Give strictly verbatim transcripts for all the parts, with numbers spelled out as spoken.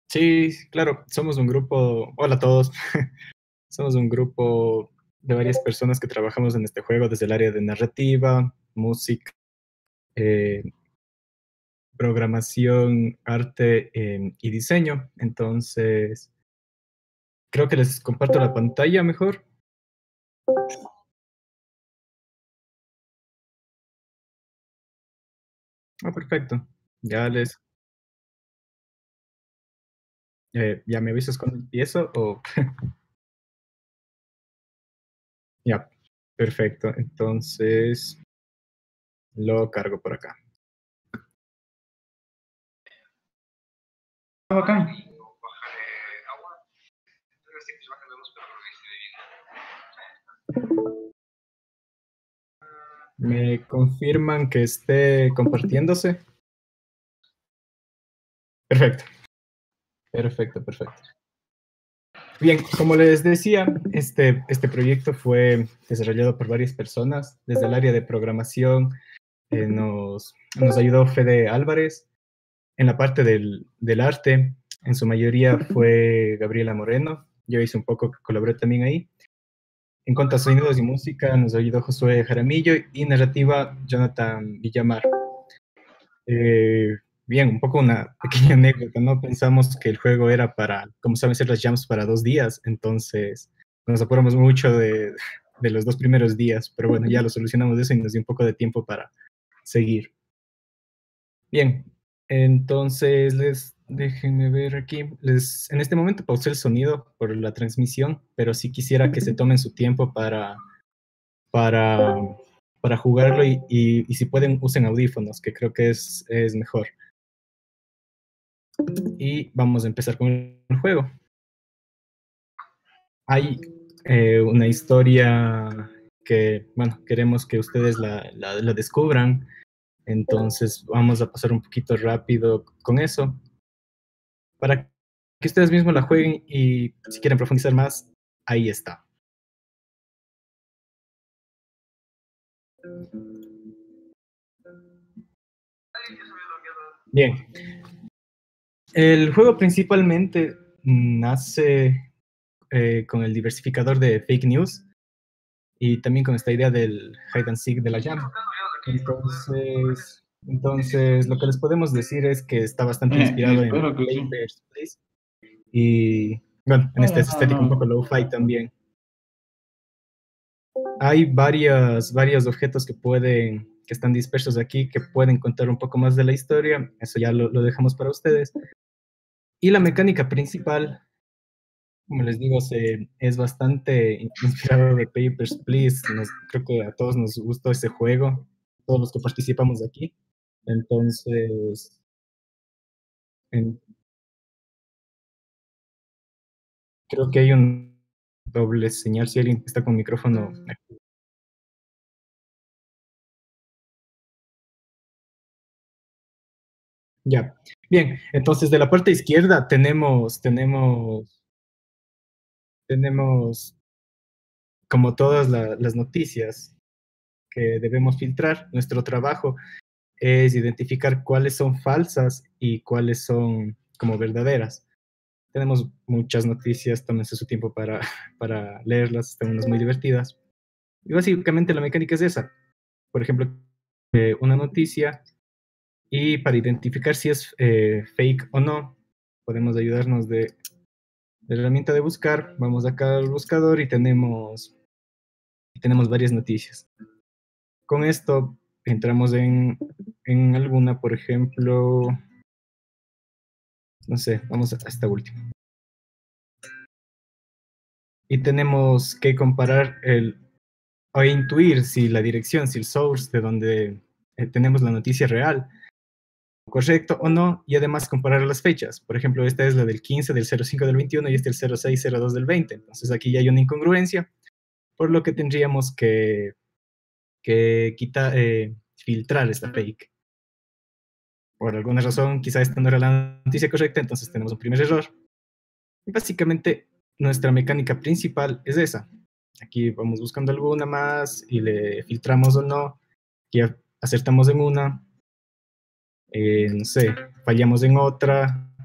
Sí, claro, somos un grupo, hola a todos, somos un grupo de varias personas que trabajamos en este juego desde el área de narrativa, música, eh, programación, arte eh, y diseño. Entonces, creo que les comparto la pantalla mejor. Ah, perfecto. Ya les, eh, ya me avisas cuando empiezo o ya, perfecto. Entonces, lo cargo por acá. Ah, bacán. ¿Me confirman que esté compartiéndose? Perfecto, perfecto, perfecto. Bien, como les decía, este, este proyecto fue desarrollado por varias personas. Desde el área de programación eh, nos, nos ayudó Fede Álvarez. En la parte del, del arte, en su mayoría fue Gabriela Moreno. Yo hice un poco, colaboré también ahí. En cuanto a sonidos y música, nos ayudó Josué Jaramillo y narrativa, Jonathan Villamar. Eh, bien, un poco una pequeña anécdota, ¿no? Pensamos que el juego era para, como saben ser las jams, para dos días, entonces nos apuramos mucho de, de los dos primeros días, pero bueno, ya lo solucionamos eso y nos dio un poco de tiempo para seguir. Bien, entonces les, déjenme ver aquí, les, en este momento pausé el sonido por la transmisión, pero sí quisiera que se tomen su tiempo para, para, para jugarlo y, y, y si pueden usen audífonos, que creo que es, es mejor. Y vamos a empezar con el juego. Hay eh, una historia que, bueno, queremos que ustedes la, la, la descubran, entonces vamos a pasar un poquito rápido con eso, para que ustedes mismos la jueguen y si quieren profundizar más, ahí está. Bien, el juego principalmente nace eh, con el diversificador de fake news y también con esta idea del hide and seek de la jam. Entonces, entonces, lo que les podemos decir es que está bastante Eh, inspirado en espero que sí. Papers, Please. Y bueno, en No, esta no, no, estética un poco no. lo-fi también. Hay varias, varios objetos que pueden, que están dispersos aquí, que pueden contar un poco más de la historia. Eso ya lo, lo dejamos para ustedes. Y la mecánica principal, como les digo, se, es bastante inspirado de Papers, Please. Nos, creo que a todos nos gustó ese juego, todos los que participamos de aquí. Entonces, en- creo que hay un doble señal si alguien está con micrófono. Ya. Bien, entonces de la parte izquierda tenemos, tenemos, tenemos como todas la- las noticias que debemos filtrar. Nuestro trabajo es identificar cuáles son falsas y cuáles son como verdaderas. Tenemos muchas noticias, tómense su tiempo para, para leerlas, están unas muy divertidas. Y básicamente la mecánica es esa. Por ejemplo, eh, una noticia y para identificar si es eh, fake o no, podemos ayudarnos de, de la herramienta de buscar. Vamos acá al buscador y tenemos, tenemos varias noticias. Con esto entramos en, en alguna, por ejemplo, no sé, vamos a esta última. Y tenemos que comparar el, o intuir si la dirección, si el source de donde eh, tenemos la noticia real, correcto o no, y además comparar las fechas. Por ejemplo, esta es la del quince, del cero cinco del veintiuno y este el cero seis cero dos del veinte. Entonces aquí ya hay una incongruencia, por lo que tendríamos que, que quitar, eh, filtrar esta fake. Por alguna razón, quizá esta no era la noticia correcta, entonces tenemos un primer error. Y básicamente, nuestra mecánica principal es esa. Aquí vamos buscando alguna más y le filtramos o no. Ya acertamos en una, eh, no sé, fallamos en otra,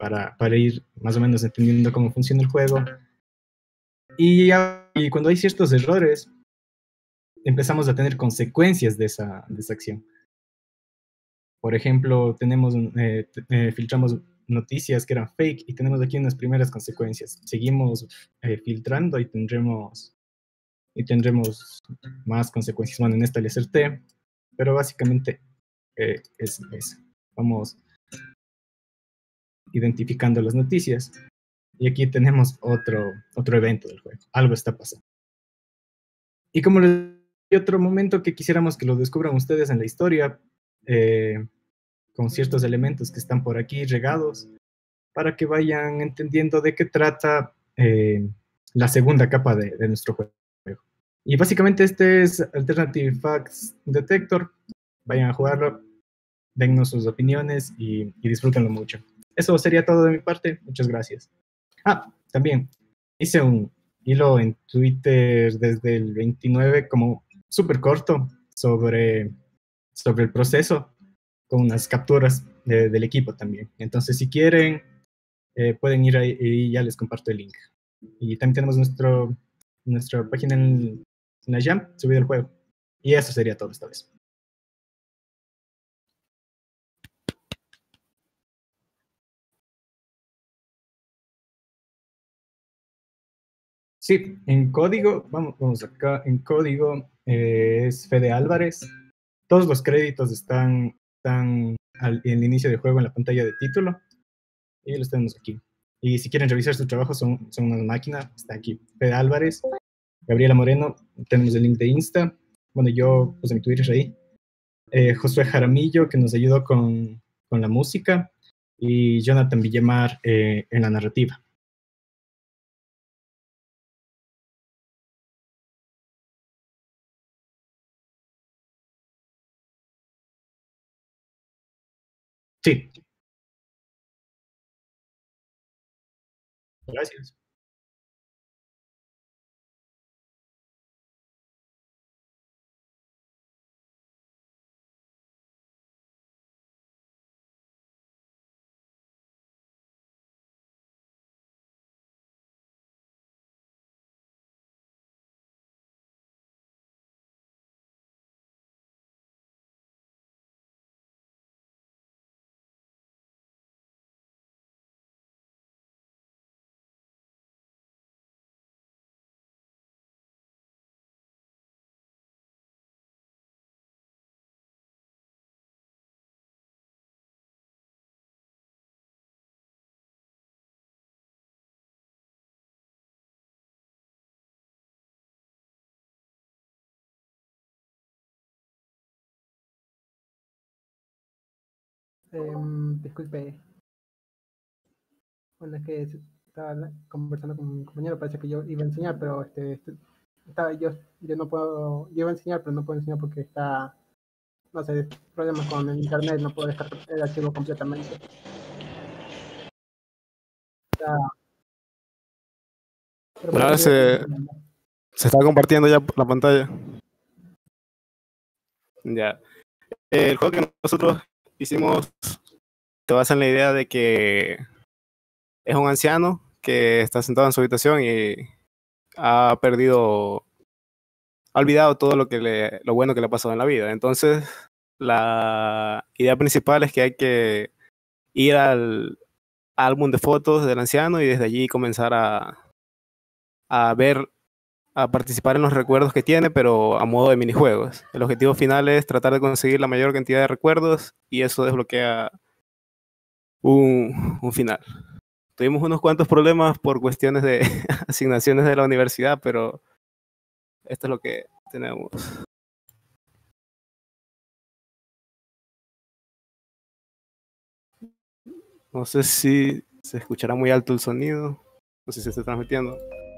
para, para ir más o menos entendiendo cómo funciona el juego. Y, ya, y cuando hay ciertos errores, empezamos a tener consecuencias de esa, de esa acción. Por ejemplo, tenemos, eh, eh, filtramos noticias que eran fake y tenemos aquí unas primeras consecuencias. Seguimos eh, filtrando y tendremos, y tendremos más consecuencias. Bueno, en esta le acerté, pero básicamente eh, es eso. Vamos identificando las noticias y aquí tenemos otro, otro evento del juego. Algo está pasando. Y como les hay otro momento que quisiéramos que lo descubran ustedes en la historia, eh, con ciertos elementos que están por aquí regados, para que vayan entendiendo de qué trata eh, la segunda capa de, de nuestro juego. Y básicamente este es Alternative Facts Detector. Vayan a jugarlo, dennos sus opiniones y, y disfrútenlo mucho. Eso sería todo de mi parte. Muchas gracias. Ah, también hice un hilo en Twitter desde el veintinueve, como súper corto, sobre, sobre el proceso, con unas capturas de, del equipo también. Entonces, si quieren, eh, pueden ir ahí y ya les comparto el link. Y también tenemos nuestro, nuestra página en, en la Jam, subido el juego. Y eso sería todo esta vez. Sí, en código, vamos, vamos acá, en código eh, es Fede Álvarez. Todos los créditos están, están al, en el inicio del juego en la pantalla de título y los tenemos aquí. Y si quieren revisar su trabajo, son, son una máquina, está aquí. Fede Álvarez, Gabriela Moreno, tenemos el link de Insta. Bueno, yo puse mi Twitter ahí. Eh, Josué Jaramillo, que nos ayudó con, con la música, y Jonathan Villemar eh, en la narrativa. Sí, gracias. Em, disculpe, bueno, es que estaba conversando con mi compañero, parece que yo iba a enseñar, pero este, este- estaba, yo, yo no puedo, yo iba a enseñar, pero no puedo enseñar porque está, no sé, problemas con el internet, no puedo dejar el archivo completamente. Está, pero Bueno, ahora parece que ya se, se está compartiendo ya la pantalla. Ya. El juego que nosotros hicimos se basa en la idea de que es un anciano que está sentado en su habitación y ha perdido, ha olvidado todo lo que le, lo bueno que le ha pasado en la vida. Entonces, la idea principal es que hay que ir al álbum de fotos del anciano y desde allí comenzar a, a ver, a participar en los recuerdos que tiene, pero a modo de minijuegos. El objetivo final es tratar de conseguir la mayor cantidad de recuerdos y eso desbloquea un, un final. Tuvimos unos cuantos problemas por cuestiones de asignaciones de la universidad, pero esto es lo que tenemos. No sé si se escuchará muy alto el sonido, no sé si se está transmitiendo.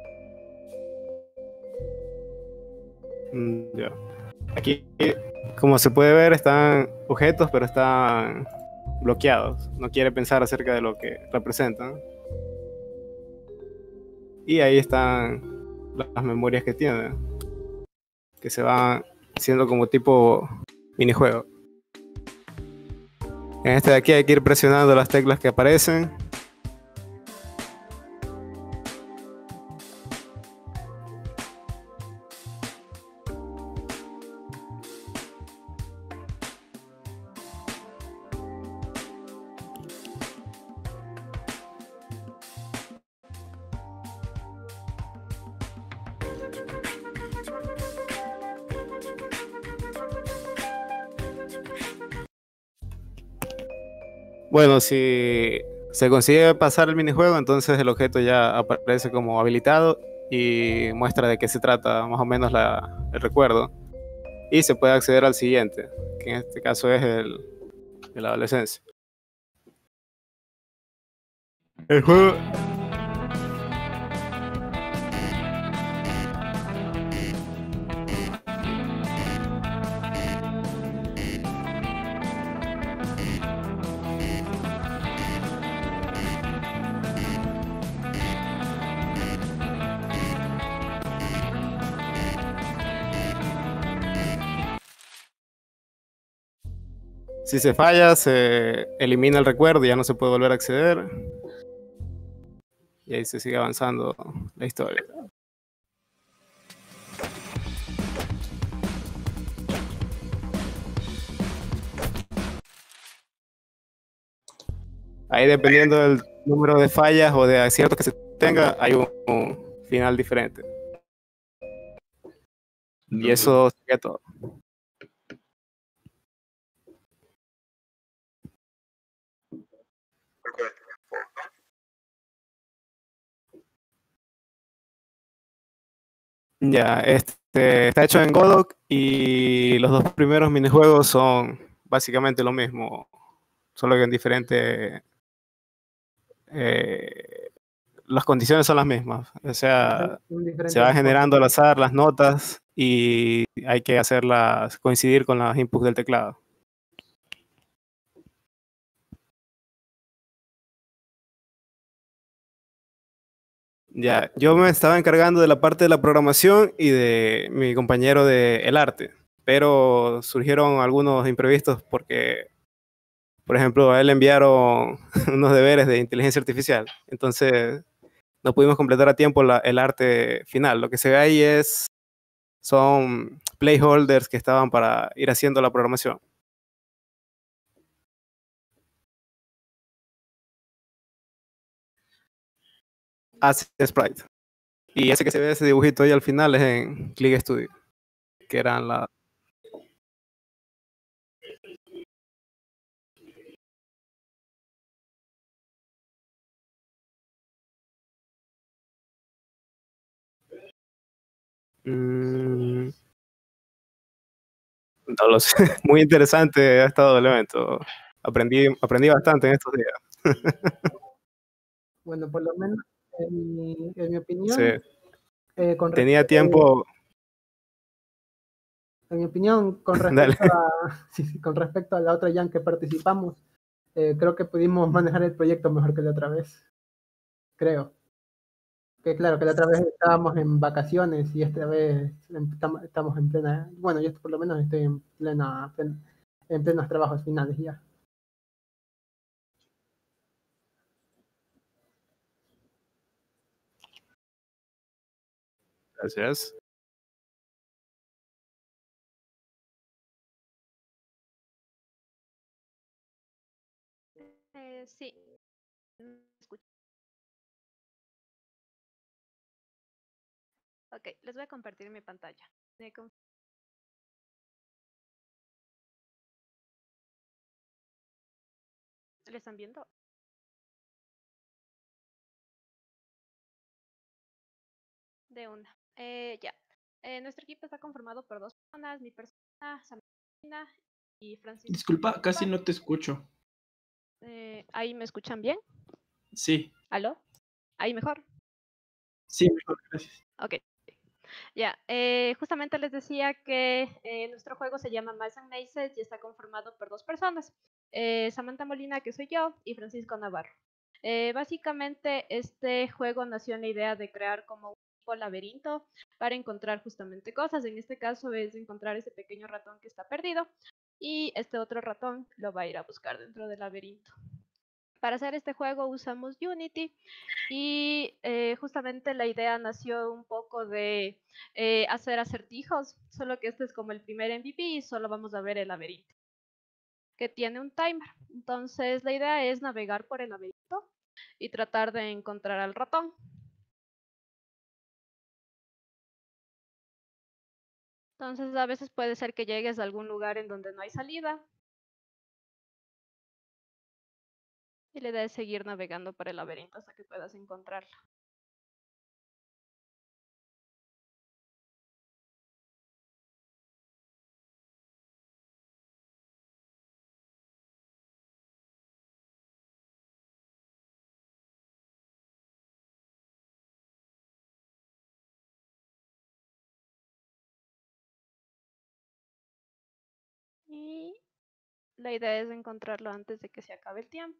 Mm, ya. Aquí, como se puede ver, están objetos, pero están bloqueados. No quiere pensar acerca de lo que representan. Y ahí están las memorias que tienen, que se van haciendo como tipo minijuego. En este de aquí hay que ir presionando las teclas que aparecen Bueno, si se consigue pasar el minijuego, entonces el objeto ya aparece como habilitado y muestra de qué se trata más o menos la, el recuerdo. Y se puede acceder al siguiente, que en este caso es el de la adolescencia. El juego... Si se falla, se elimina el recuerdo y ya no se puede volver a acceder. Y ahí se sigue avanzando la historia. Ahí, dependiendo del número de fallas o de aciertos que se tenga, hay un, un final diferente. Y eso sería todo. Ya, este está hecho en Godot y los dos primeros minijuegos son básicamente lo mismo, solo que en diferente. Eh, las condiciones son las mismas, o sea, Un diferente se va enfoque. generando al azar las notas y hay que hacerlas coincidir con los inputs del teclado. Ya, yo me estaba encargando de la parte de la programación y de mi compañero de el arte, pero surgieron algunos imprevistos porque, por ejemplo, a él le enviaron unos deberes de inteligencia artificial, entonces no pudimos completar a tiempo la- el arte final. Lo que se ve ahí es, son placeholders que estaban para ir haciendo la programación. Hace Sprite. Y ese que se ve, ese dibujito ahí al final, es en Click Studio, que eran la... Mm, no lo sé. Muy interesante ha estado el evento. Aprendí, aprendí bastante en estos días. Bueno, por lo menos, en mi, en mi Sí. opinión, eh, con Tenía respe- tiempo... en mi opinión, con Dale. respecto a, sí, sí, con respecto a la otra jam que participamos, eh, creo que pudimos manejar el proyecto mejor que la otra vez. Creo. Que claro, que la otra vez estábamos en vacaciones y esta vez em- tam- estamos en plena, bueno, yo por lo menos estoy en plena, plen- en plenos trabajos finales ya. Gracias. Eh, sí. Mm, escucho. Ok, les voy a compartir mi pantalla. Me conf- ¿Le están viendo? De una. Eh, ya. Eh, nuestro equipo está conformado por dos personas, mi persona, Samantha y Francisco. Disculpa, casi no te escucho. Eh, ¿ahí me escuchan bien? Sí, ¿Aló? ¿Ahí mejor? sí, mejor, gracias. Ok. Ya, eh, justamente les decía que eh, nuestro juego se llama Mice and Mazes y está conformado por dos personas, eh, Samantha Molina, que soy yo, y Francisco Navarro. Eh, básicamente, este juego nació en la idea de crear como un tipo laberinto para encontrar justamente cosas. En este caso es encontrar ese pequeño ratón que está perdido y este otro ratón lo va a ir a buscar dentro del laberinto. Para hacer este juego usamos Unity y eh, justamente la idea nació un poco de eh, hacer acertijos, solo que este es como el primer M V P y solo vamos a ver el laberinto, que tiene un timer. Entonces la idea es navegar por el laberinto y tratar de encontrar al ratón. Entonces a veces puede ser que llegues a algún lugar en donde no hay salida. Y la idea es seguir navegando por el laberinto hasta que puedas encontrarlo. Y la idea es encontrarlo antes de que se acabe el tiempo.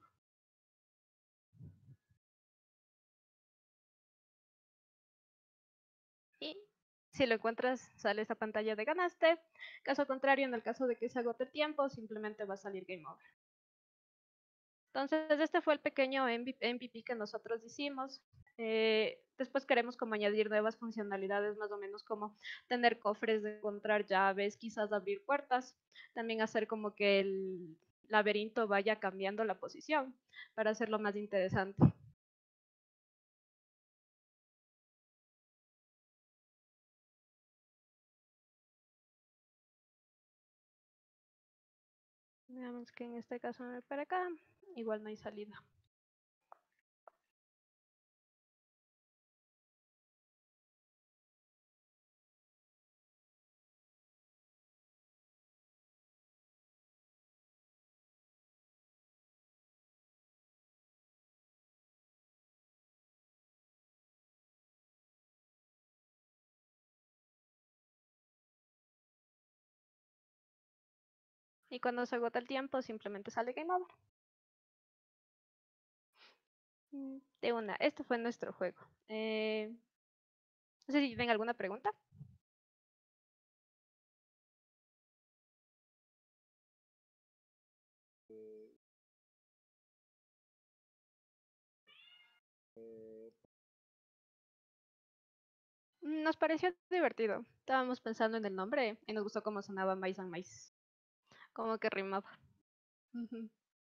Y si lo encuentras, sale esta pantalla de ganaste. Caso contrario, en el caso de que se agote el tiempo, simplemente va a salir game over. Entonces, este fue el pequeño M V P que nosotros hicimos. Eh, después queremos como añadir nuevas funcionalidades, más o menos como tener cofres de encontrar llaves, quizás abrir puertas. También hacer como que el laberinto vaya cambiando la posición para hacerlo más interesante. Veamos que en este caso me voy para acá, igual no hay salida. Y cuando se agota el tiempo, simplemente sale game over. De una, este fue nuestro juego. Eh, no sé si tienen alguna pregunta. Nos pareció divertido. Estábamos pensando en el nombre y nos gustó cómo sonaba Mice and Mice. Como que rimaba. Ujú.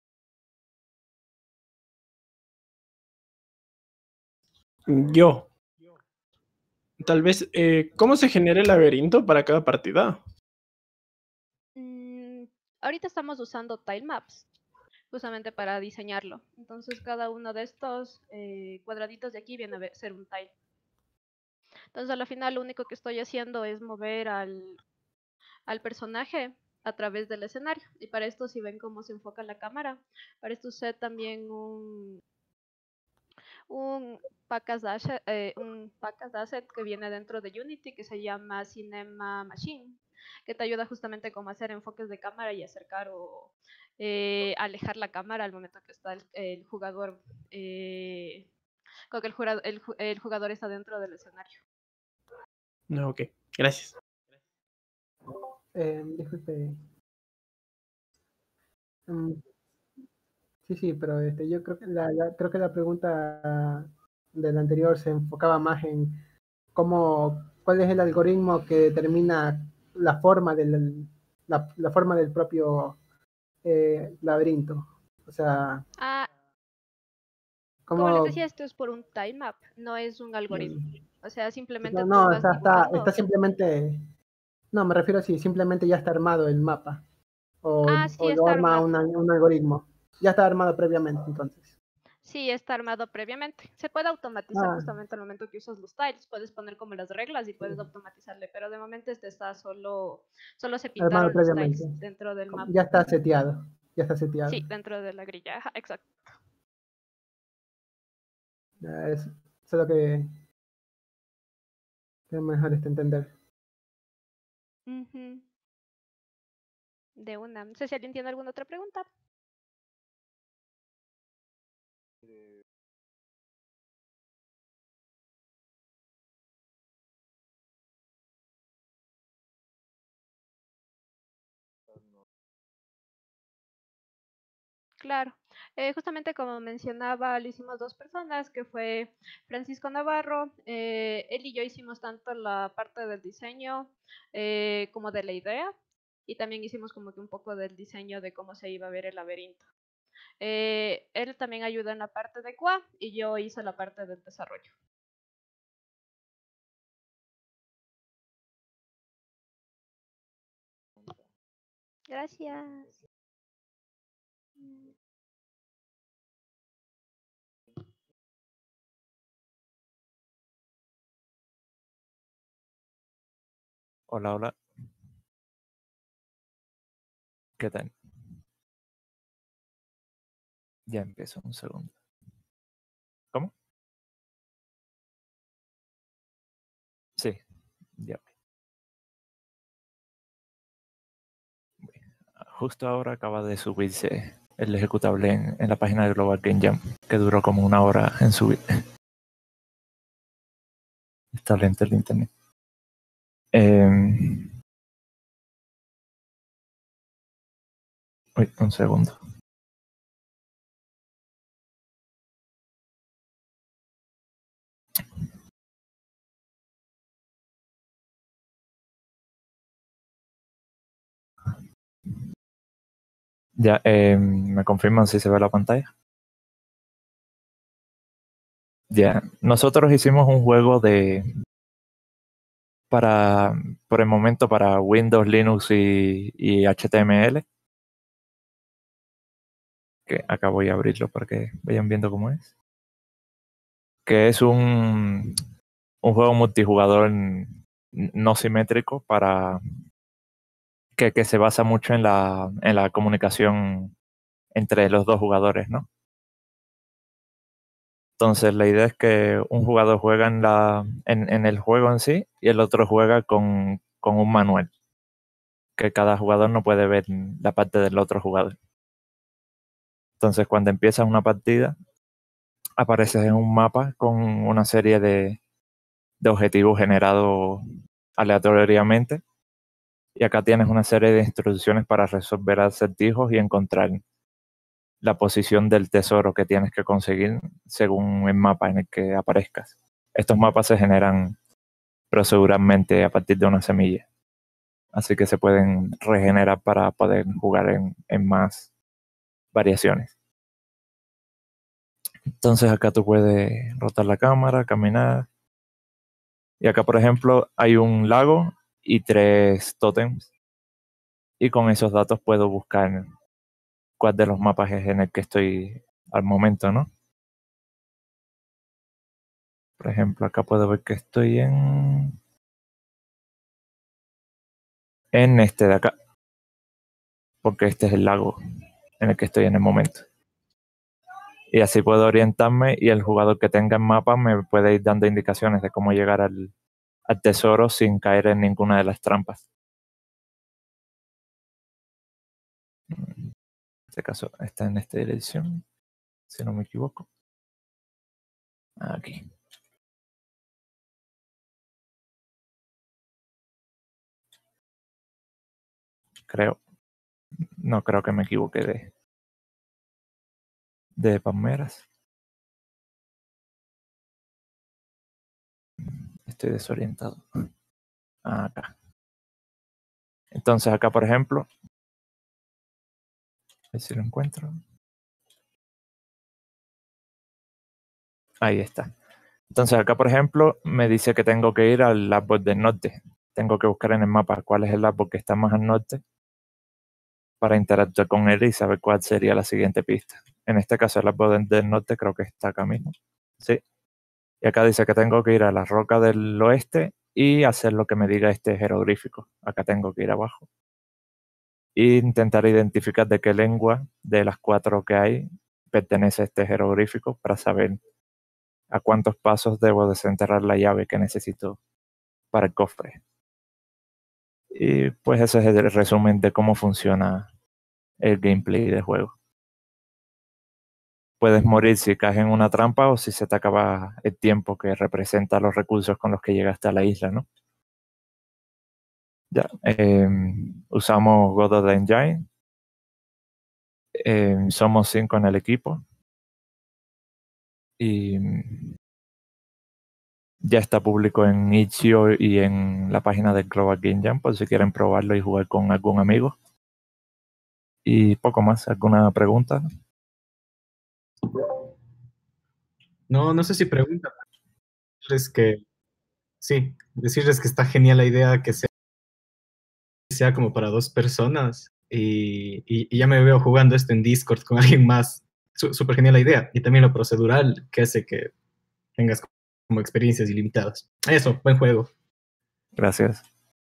Yo. Tal vez, eh, ¿cómo se genera el laberinto para cada partida? Mm, ahorita estamos usando tile maps justamente para diseñarlo. Entonces cada uno de estos eh, cuadraditos de aquí viene a ver- ser un tile. Entonces al final lo único que estoy haciendo es mover al, al personaje a través del escenario. Y para esto, si ven cómo se enfoca la cámara, para esto usé también un, un package asset, eh, un package asset que viene dentro de Unity que se llama Cinema Machine, que te ayuda justamente como a hacer enfoques de cámara y acercar o eh, alejar la cámara al momento que está el, el jugador, eh, con que el, jurado, el, el jugador está dentro del escenario. No, ok, gracias. Eh, disculpe. Mm, sí, sí, pero este, yo creo que la, la- creo que la pregunta del anterior se enfocaba más en cómo, cuál es el algoritmo que determina la forma del, la, la forma del propio eh, laberinto. O sea, Ah, como les cómo... decía, esto es por un time map, no es un algoritmo. mm, O sea, simplemente no, tú no, o vas sea, está, está dibujando. simplemente... No, me refiero así, simplemente ya está armado el mapa. O, Ah, sí, o lo está arma armado. una- un algoritmo. Ya está armado previamente, entonces. Sí, está armado previamente. Se puede automatizar Ah, justamente al momento que usas los tiles. Puedes poner como las reglas y puedes sí, automatizarle, pero de momento este está solo, solo se armado pintaron los previamente. tiles dentro del mapa. Ya está Ujú. seteado. Ya está seteado. Sí, dentro de la grilla. Ajá, exacto. Ya, es, eso es lo que, que es mejor este entender. Ujú. De una. No sé si alguien tiene alguna otra pregunta. Claro. Eh, justamente como mencionaba, lo hicimos dos personas, que fue Francisco Navarro. Eh, él y yo hicimos tanto la parte del diseño eh, como de la idea. Y también hicimos como que un poco del diseño de cómo se iba a ver el laberinto. Eh, él también ayudó en la parte de Q A y yo hice la parte del desarrollo. Gracias. Hola, hola. ¿Qué tal? Ya empiezo, un segundo. ¿Cómo? Sí, ya. Justo ahora acaba de subirse el ejecutable en, en la página de Global Game Jam, que duró como una hora en subir. Está lento el internet. Eh... Uy, un segundo. Ya, eh, ¿me confirman si se ve la pantalla? Ya, nosotros hicimos un juego de... para, por el momento, para Windows, Linux y, y H T M L. Que acá voy a abrirlo para que vayan viendo cómo es. Que es un, un juego multijugador no simétrico para que, que se basa mucho en la, en la comunicación entre los dos jugadores, ¿no? Entonces la idea es que un jugador juega en, la, en, en el juego en sí y el otro juega con, con un manual. Que cada jugador no puede ver la parte del otro jugador. Entonces cuando empiezas una partida, apareces en un mapa con una serie de, de objetivos generados aleatoriamente. Y acá tienes una serie de instrucciones para resolver acertijos y encontrar la posición del tesoro que tienes que conseguir según el mapa en el que aparezcas. Estos mapas se generan proceduralmente a partir de una semilla. Así que se pueden regenerar para poder jugar en, en más variaciones. Entonces acá tú puedes rotar la cámara, caminar. Y acá, por ejemplo, hay un lago y tres tótems. Y con esos datos puedo buscar cuál de los mapas es en el que estoy al momento, ¿no? Por ejemplo, acá puedo ver que estoy en... en este de acá. Porque este es el lago en el que estoy en el momento. Y así puedo orientarme y el jugador que tenga el mapa me puede ir dando indicaciones de cómo llegar al, al tesoro sin caer en ninguna de las trampas. En este caso está en esta dirección, si no me equivoco. Aquí. Creo. No creo que me equivoqué de, de palmeras. Estoy desorientado. Acá. Entonces acá, por ejemplo, a ver si lo encuentro. Ahí está. Entonces acá, por ejemplo, me dice que tengo que ir al árbol del norte. Tengo que buscar en el mapa cuál es el árbol que está más al norte para interactuar con él y saber cuál sería la siguiente pista. En este caso, el árbol del norte creo que está acá mismo. Sí. Y acá dice que tengo que ir a la roca del oeste y hacer lo que me diga este jeroglífico. Acá tengo que ir abajo. E intentar identificar de qué lengua de las cuatro que hay pertenece este jeroglífico para saber a cuántos pasos debo desenterrar la llave que necesito para el cofre. Y pues ese es el resumen de cómo funciona el gameplay del juego. Puedes morir si caes en una trampa o si se te acaba el tiempo que representa los recursos con los que llegaste a la isla, ¿no? Ya, eh, usamos Godot Engine. Eh, somos cinco en el equipo. Y ya está público en itch punto io y en la página del Global Game Jam por si quieren probarlo y jugar con algún amigo. Y poco más. ¿Alguna pregunta? No, no sé si pregunta. Es que sí, decirles que está genial la idea que sea, sea como para dos personas. y, y- y ya me veo jugando esto en Discord con alguien más. Su- Súper genial la idea. Y también lo procedural que hace que tengas como experiencias ilimitadas. Eso, buen juego. Gracias.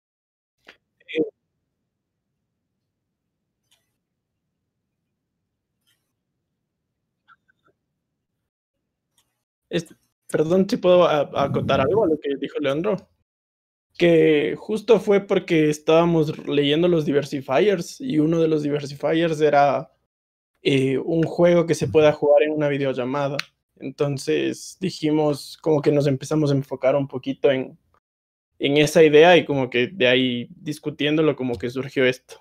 Este, perdón si puedo a- acotar algo a lo que dijo Leandro. Que justo fue porque estábamos leyendo los diversifiers y uno de los diversifiers era eh, un juego que se pueda jugar en una videollamada. Entonces dijimos como que nos empezamos a enfocar un poquito en, en esa idea y como que de ahí discutiéndolo como que surgió esto.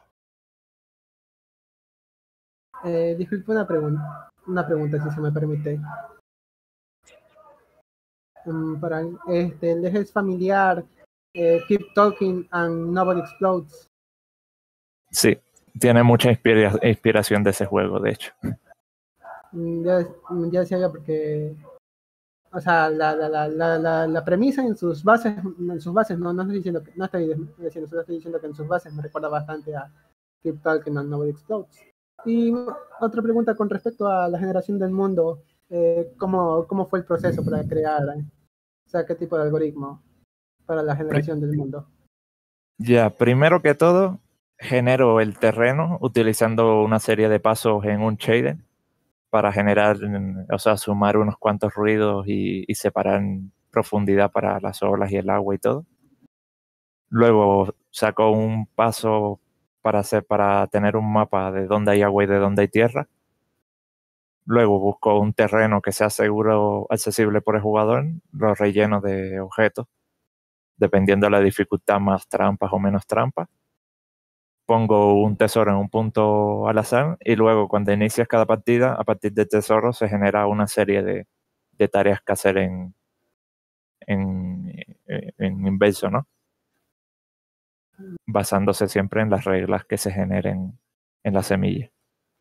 Eh, disculpe una pregunta, una pregunta si se me permite. Mm, para este, el eje es familiar, eh, Keep Talking and Nobody Explodes. Sí, tiene mucha inspira- inspiración de ese juego, de hecho. Mm, Ya, mm, ya decía yo porque, o sea, la, la, la, la, la, la premisa en sus bases, en sus bases, no, no estoy diciendo que, no estoy diciendo, solo estoy diciendo que en sus bases me recuerda bastante a Keep Talking and Nobody Explodes. Y otra pregunta con respecto a la generación del mundo, eh, ¿cómo, ¿cómo fue el proceso para crear, eh? O sea, qué tipo de algoritmo para la generación del mundo? Ya, primero que todo, genero el terreno utilizando una serie de pasos en un shader para generar, mm, o sea, sumar unos cuantos ruidos y, y separar en profundidad para las olas y el agua y todo. Luego saco un paso para hacer, para tener un mapa de dónde hay agua y de dónde hay tierra. Luego busco un terreno que sea seguro, accesible por el jugador, lo relleno de objetos, dependiendo de la dificultad, más trampas o menos trampas. Pongo un tesoro en un punto al azar y luego cuando inicias cada partida, a partir del tesoro se genera una serie de, de tareas que hacer en, en, en inverso, ¿no? Basándose siempre en las reglas que se generen en la semilla.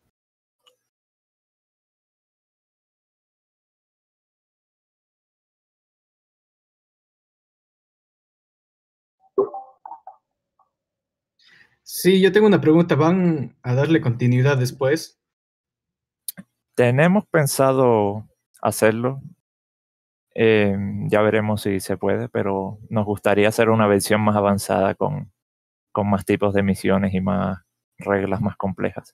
Sí, yo tengo una pregunta. ¿Van a darle continuidad después? Tenemos pensado hacerlo. Eh, ya veremos si se puede, pero nos gustaría hacer una versión más avanzada con, con más tipos de misiones y más reglas más complejas.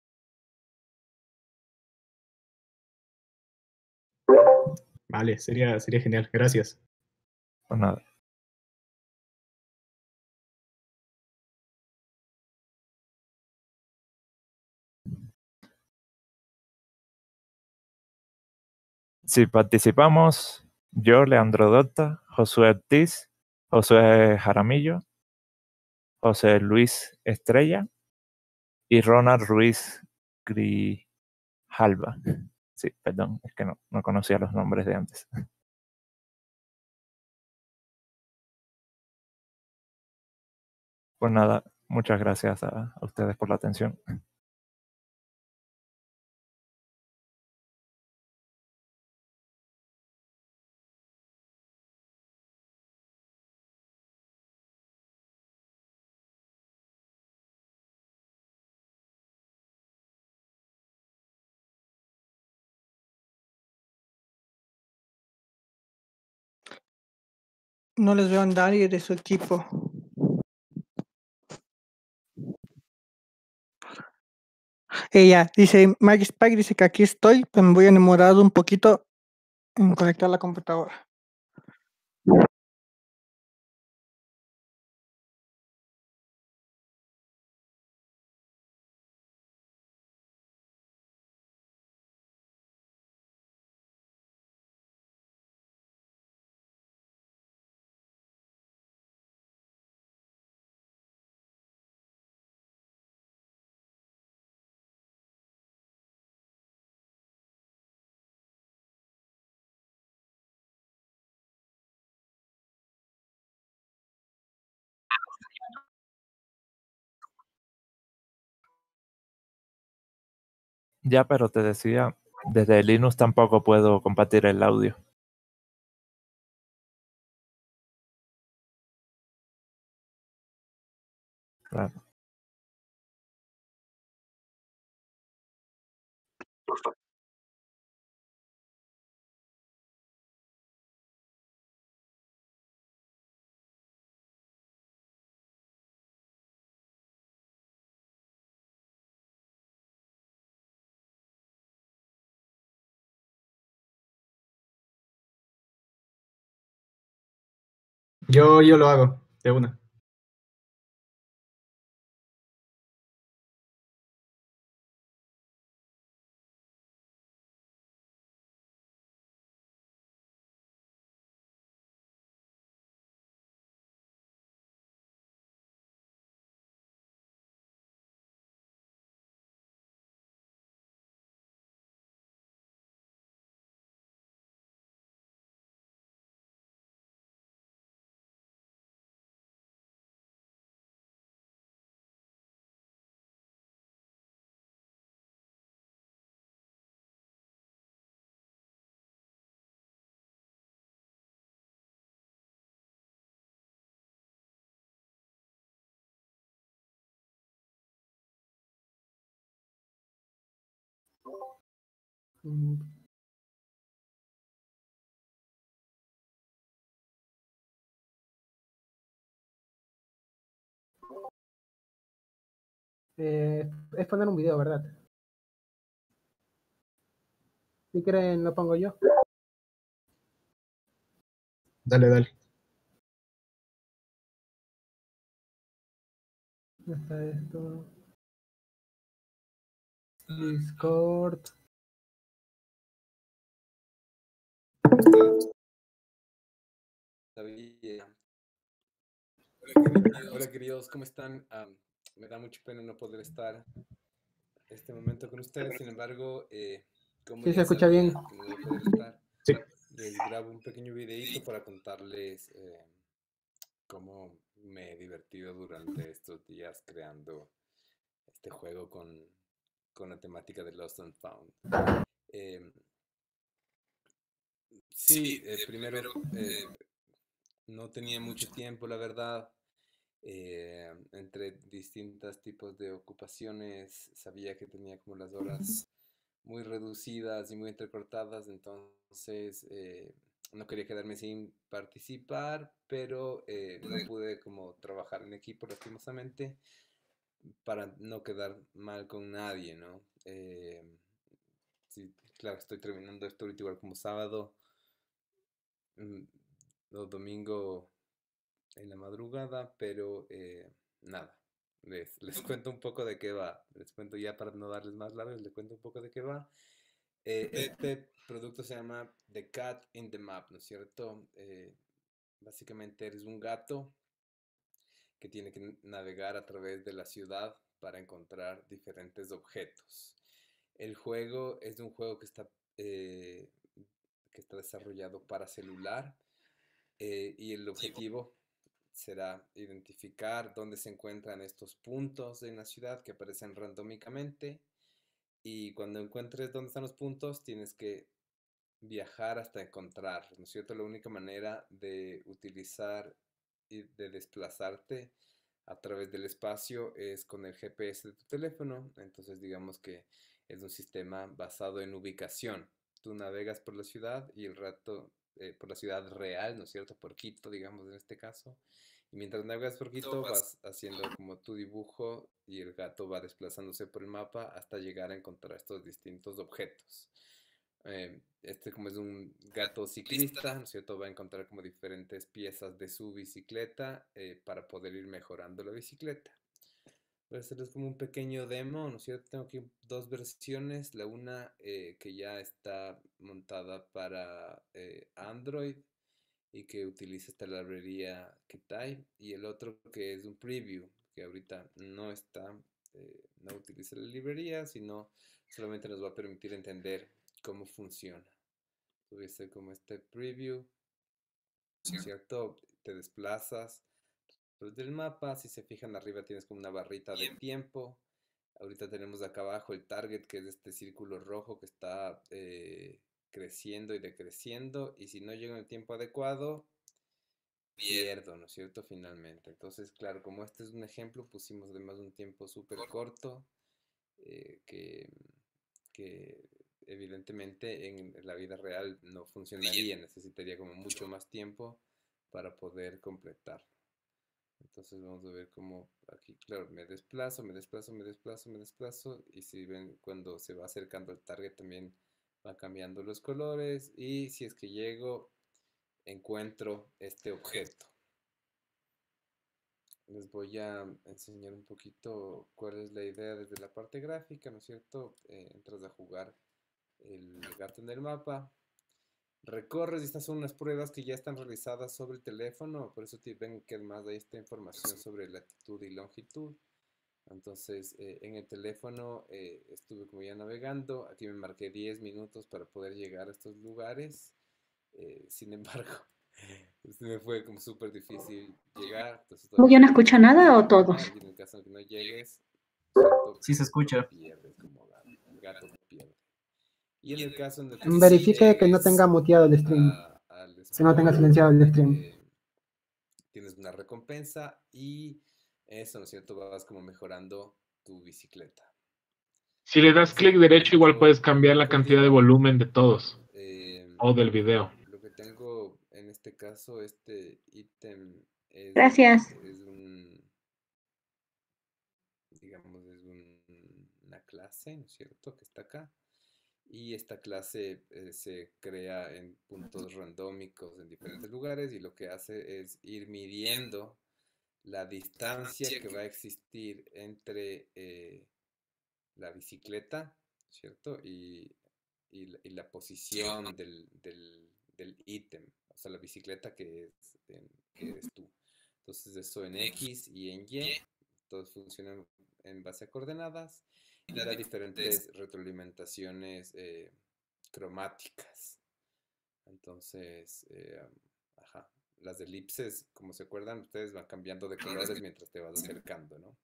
Vale, sería, sería genial. Gracias. Pues nada. Si participamos, yo, Leandro Dorta, Josué Ortiz, Josué Jaramillo, José Luis Estrella y Ronald Ruiz Grijalva. Sí, perdón, es que no, no conocía los nombres de antes. Pues nada, muchas gracias a, a ustedes por la atención. No les veo a nadie de su equipo. Ella dice, Maggie Spike dice que aquí estoy, pero me voy a enamorar un poquito en conectar la computadora. Ya, pero te decía, desde Linux tampoco puedo compartir el audio. Claro. Yo, yo lo hago, de una. Mm, eh, es poner un video, ¿verdad? Si quieren, lo pongo yo. Dale, dale. ¿Dónde está esto? Discord. David, eh, hola, queridos, hola, queridos, ¿cómo están? Am, me da mucha pena no poder estar este momento con ustedes, sin embargo, eh, como Sí, se ya escucha bien. sabía que no iba a poder estar, Sí. les grabo un pequeño videito para contarles eh, cómo me he divertido durante estos días creando este juego con, con la temática de Lost and Found. Em, sí, eh, primero, eh, no tenía mucho tiempo, la verdad. Eh, entre distintos tipos de ocupaciones, sabía que tenía como las horas muy reducidas y muy entrecortadas, entonces eh, no quería quedarme sin participar, pero eh, no pude como trabajar en equipo lastimosamente para no quedar mal con nadie, ¿no? Eh, sí, claro, estoy terminando esto ahorita igual como sábado, mm, o domingo en la madrugada, pero eh, nada, les, les cuento un poco de qué va. Les cuento ya para no darles más largas, les cuento un poco de qué va. Eh, este producto se llama The Cat in the Map, ¿no es cierto? Eh, básicamente eres un gato que tiene que navegar a través de la ciudad para encontrar diferentes objetos. El juego es un juego que está, eh, que está desarrollado para celular eh, y el objetivo será identificar dónde se encuentran estos puntos en la ciudad que aparecen randómicamente y cuando encuentres dónde están los puntos tienes que viajar hasta encontrarlos, ¿no es cierto? La única manera de utilizar y de desplazarte a través del espacio es con el G P S de tu teléfono, entonces digamos que es un sistema basado en ubicación. Tú navegas por la ciudad y el rato, eh, por la ciudad real, ¿no es cierto? Por Quito, digamos en este caso. Y mientras navegas por Quito vas haciendo como tu dibujo y el gato va desplazándose por el mapa hasta llegar a encontrar estos distintos objetos. Eh, este como es un gato ciclista, ¿no es cierto? Va a encontrar como diferentes piezas de su bicicleta eh, para poder ir mejorando la bicicleta. Voy a hacerles como un pequeño demo, ¿no es cierto? Tengo aquí dos versiones, la una eh, que ya está montada para eh, Android y que utiliza esta librería Ketai y el otro que es un preview que ahorita no está, eh, no utiliza la librería, sino solamente nos va a permitir entender cómo funciona. Voy a hacer como este preview, ¿no es cierto? Te desplazas desde el mapa, si se fijan arriba tienes como una barrita de tiempo. Ahorita tenemos acá abajo el target, que es este círculo rojo que está eh, creciendo y decreciendo. Y si no llego en el tiempo adecuado, pierdo, ¿no es cierto? Finalmente. Entonces, claro, como este es un ejemplo, pusimos además un tiempo súper corto eh, que, que evidentemente en la vida real no funcionaría, necesitaría como mucho más tiempo para poder completar. Entonces vamos a ver cómo aquí, claro, me desplazo, me desplazo, me desplazo, me desplazo y si ven cuando se va acercando al target también va cambiando los colores y si es que llego encuentro este objeto. les voy a enseñar un poquito cuál es la idea desde la parte gráfica, ¿no es cierto? Eh, entras a jugar el gato en el mapa, recorres, y estas son unas pruebas que ya están realizadas sobre el teléfono, por eso te ven que además hay esta información sobre latitud y longitud. Entonces, eh, en el teléfono eh, estuve como ya navegando, aquí me marqué diez minutos para poder llegar a estos lugares, eh, sin embargo, este me fue como súper difícil llegar. Entonces, ¿Ya no escucha nada o todos? y en el caso de que no llegues, ¿cierto? Sí se escucha. Pierdes como gato, el gato pierde. Y en el caso en el que Verifique sí que no tenga muteado el stream, a- al que no tenga spawn, silenciado el stream. eh, tienes una recompensa y eso, ¿no es cierto? Vas como mejorando tu bicicleta. Si le das clic derecho, igual puedes cambiar la cantidad de volumen de todos Eh, o del video. Lo que tengo en este caso, este ítem es, Gracias. es un, digamos, es un- una clase, ¿no es cierto? Que está acá. Y esta clase eh, se crea en puntos randómicos en diferentes lugares, y lo que hace es ir midiendo la distancia que va a existir entre eh, la bicicleta, ¿cierto? Y, y la, y la posición del, del, del ítem, o sea, la bicicleta que, es, en- que eres tú. Entonces, eso en X y en Y, todos funcionan en base a coordenadas, y da diferentes retroalimentaciones eh, cromáticas. Entonces, eh, ajá, las elipses, como se acuerdan, ustedes van cambiando de colores mientras te vas acercando, ¿no?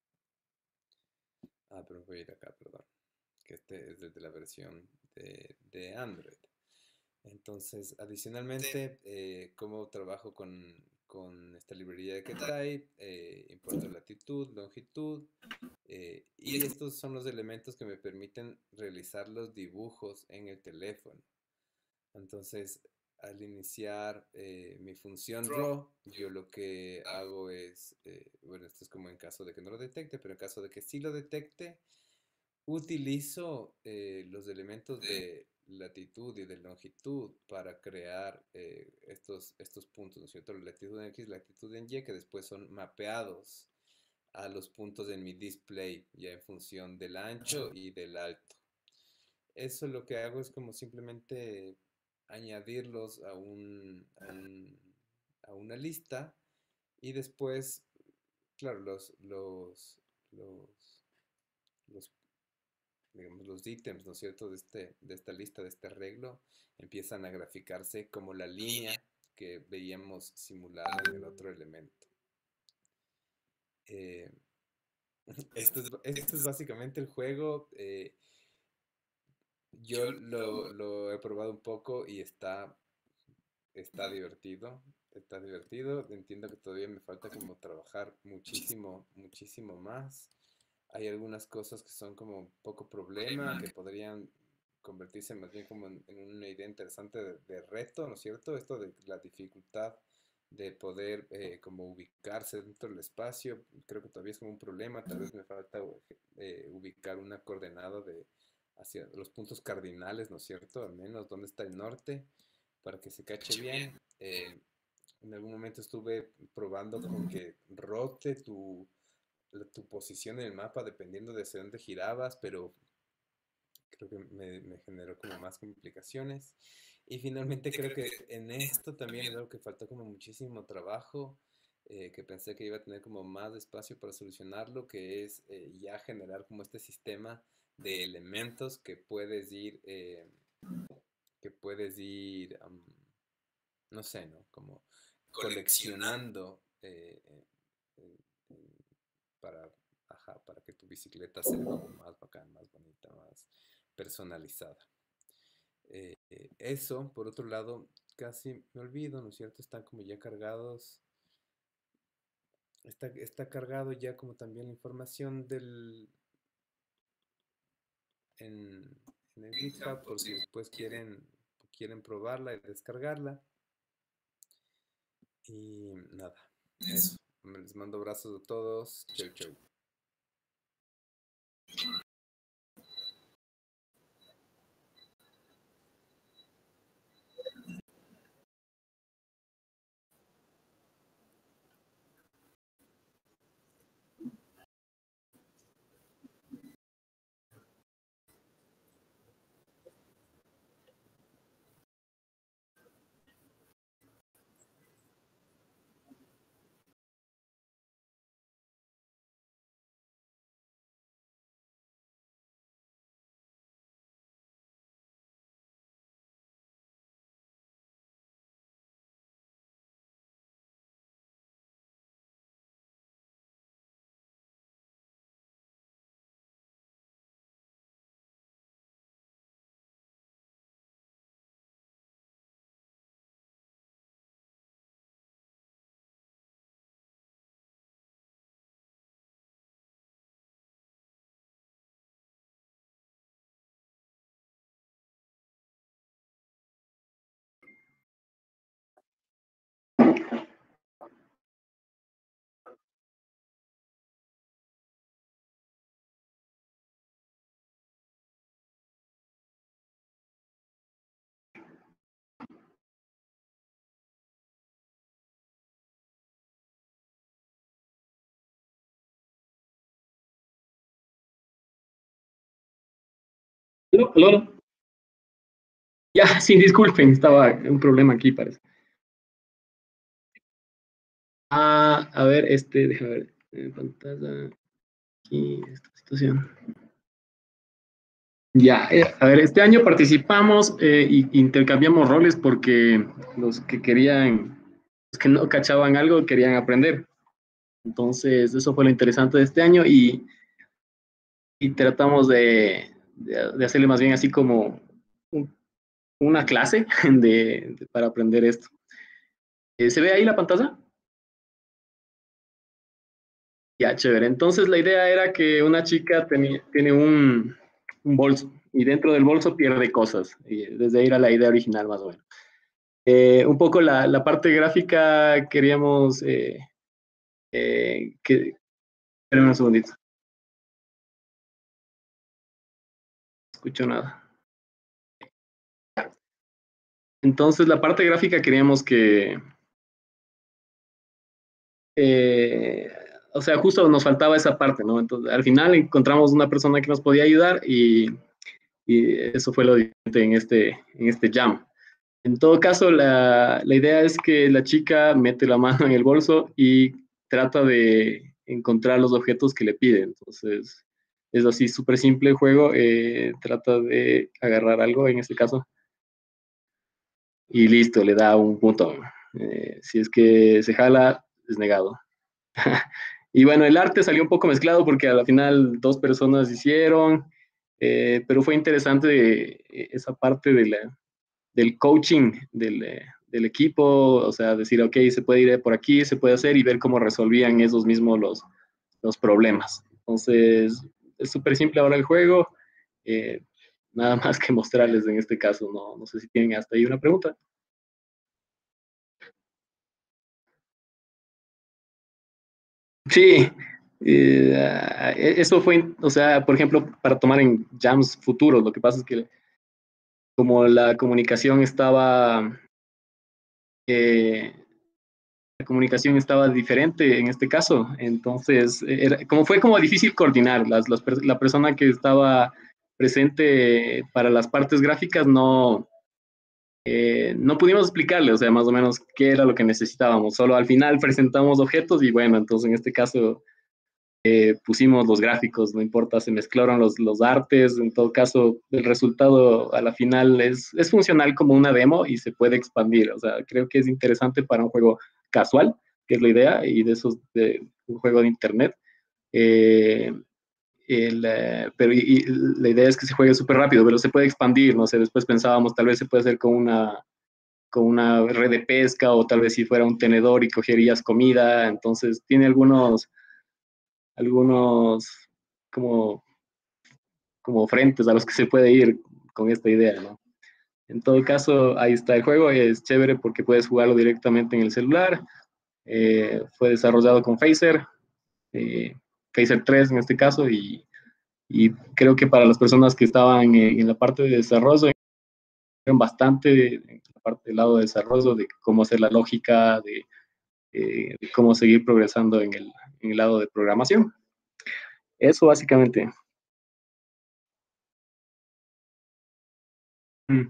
Ah, pero voy a ir acá, perdón. Que este es desde la versión de, de Android. Entonces, adicionalmente, eh, como trabajo con, con esta librería de QType, eh, importo latitud, longitud, eh, y estos son los elementos que me permiten realizar los dibujos en el teléfono. Entonces, al iniciar eh, mi función raw, yo lo que hago es, eh, bueno, esto es como en caso de que no lo detecte, pero en caso de que sí lo detecte, utilizo eh, los elementos de latitud y de longitud para crear eh, estos, estos puntos, ¿no es cierto? La latitud en X, latitud en Y, que después son mapeados a los puntos en mi display, ya en función del ancho y del alto. Eso lo que hago es como simplemente añadirlos a, un, a, un, a una lista, y después, claro, los, los, los, los, digamos, los ítems, ¿no es cierto?, de, este, de esta lista, de este arreglo, empiezan a graficarse como la línea que veíamos simulada en el otro elemento. Eh, esto, es, esto es básicamente el juego. Eh, yo lo, lo he probado un poco y está, está divertido. Está divertido. Entiendo que todavía me falta como trabajar muchísimo, muchísimo más. Hay algunas cosas que son como un poco problema, que podrían convertirse más bien como en, en una idea interesante de, de reto, ¿no es cierto? Esto de la dificultad de poder eh, como ubicarse dentro del espacio, creo que todavía es como un problema. Tal vez me falta eh, ubicar una coordenada de hacia los puntos cardinales, ¿no es cierto? Al menos dónde está el norte, para que se cache bien. Eh, en algún momento estuve probando con que rote tu tu posición en el mapa dependiendo de hacia dónde girabas, pero creo que me, me generó como más complicaciones. Y finalmente creo que en esto también es algo que faltó como muchísimo trabajo, eh, que pensé que iba a tener como más espacio para solucionarlo, que es eh, ya generar como este sistema de elementos que puedes ir, eh, que puedes ir, um, no sé, ¿no? Como coleccionando eh, eh, eh, para, ajá, para que tu bicicleta sea como más bacán, más bonita, más personalizada. Eh, eh, eso, por otro lado, casi me olvido, ¿no es cierto? Están como ya cargados. Está, está cargado ya como también la información del en, en el GitHub, por si después quieren, quieren probarla y descargarla. Y nada, eso. Les mando abrazos a todos. Chau, chau. ¿Aló? ¿Aló? Ya, sí, disculpen, estaba un problema aquí, parece. Ah, a ver, este, déjame ver, en pantalla, aquí, esta situación. Ya, eh, a ver, este año participamos eh, y intercambiamos roles porque los que querían, los que no cachaban algo, querían aprender. Entonces, eso fue lo interesante de este año y, y tratamos de, de, de hacerle más bien así como un- una clase de, de- para aprender esto. Eh, ¿Se ve ahí la pantalla? Ya, chévere. Entonces la idea era que una chica tenía, tiene un, un bolso y dentro del bolso pierde cosas. Y desde ahí era la idea original más o menos. Eh, un poco la, la parte gráfica queríamos eh, eh, que... Espérame un segundito. No escucho nada. Entonces la parte gráfica queríamos que... Eh, o sea, justo nos faltaba esa parte, ¿no? Entonces al final encontramos una persona que nos podía ayudar y, y eso fue lo diferente en este, en este jam. En todo caso, la, la idea es que la chica mete la mano en el bolso y trata de encontrar los objetos que le piden. Entonces, es así súper simple el juego. Eh, trata de agarrar algo, en este caso, y listo, le da un punto. Eh, si es que se jala, es negado. Y bueno, el arte salió un poco mezclado porque al final dos personas hicieron, eh, pero fue interesante eh, esa parte de la, del coaching del, eh, del, equipo, o sea, decir, ok, se puede ir por aquí, se puede hacer y ver cómo resolvían esos mismos los, los problemas. Entonces, es súper simple ahora el juego, eh, nada más que mostrarles en este caso, no, no sé si tienen hasta ahí una pregunta. Sí, eh, eso fue, o sea, por ejemplo, para tomar en jams futuros, lo que pasa es que como la comunicación estaba... Eh, la comunicación estaba diferente en este caso. Entonces, era, como fue como difícil coordinar. Las, las, la persona que estaba presente para las partes gráficas no, eh, no pudimos explicarle, o sea, más o menos qué era lo que necesitábamos. Solo al final presentamos objetos y bueno, entonces en este caso eh, pusimos los gráficos, no importa, se mezclaron los, los artes, en todo caso el resultado a la final es, es funcional como una demo y se puede expandir, o sea, creo que es interesante para un juego casual, que es la idea, y de esos de un juego de internet. Eh, el, eh, pero y, y la idea es que se juegue súper rápido, pero se puede expandir, no sé, después pensábamos tal vez se puede hacer con una, con una red de pesca o tal vez si fuera un tenedor y cogerías comida, entonces tiene algunos algunos como, como frentes a los que se puede ir con esta idea, ¿no? En todo caso, ahí está el juego, es chévere porque puedes jugarlo directamente en el celular, eh, fue desarrollado con Phaser, eh, Phaser tres en este caso, y, y, creo que para las personas que estaban en, en la parte de desarrollo, bastante en la parte del lado de desarrollo, de cómo hacer la lógica, de, eh, de cómo seguir progresando en el, en el lado de programación. Eso básicamente. Mm.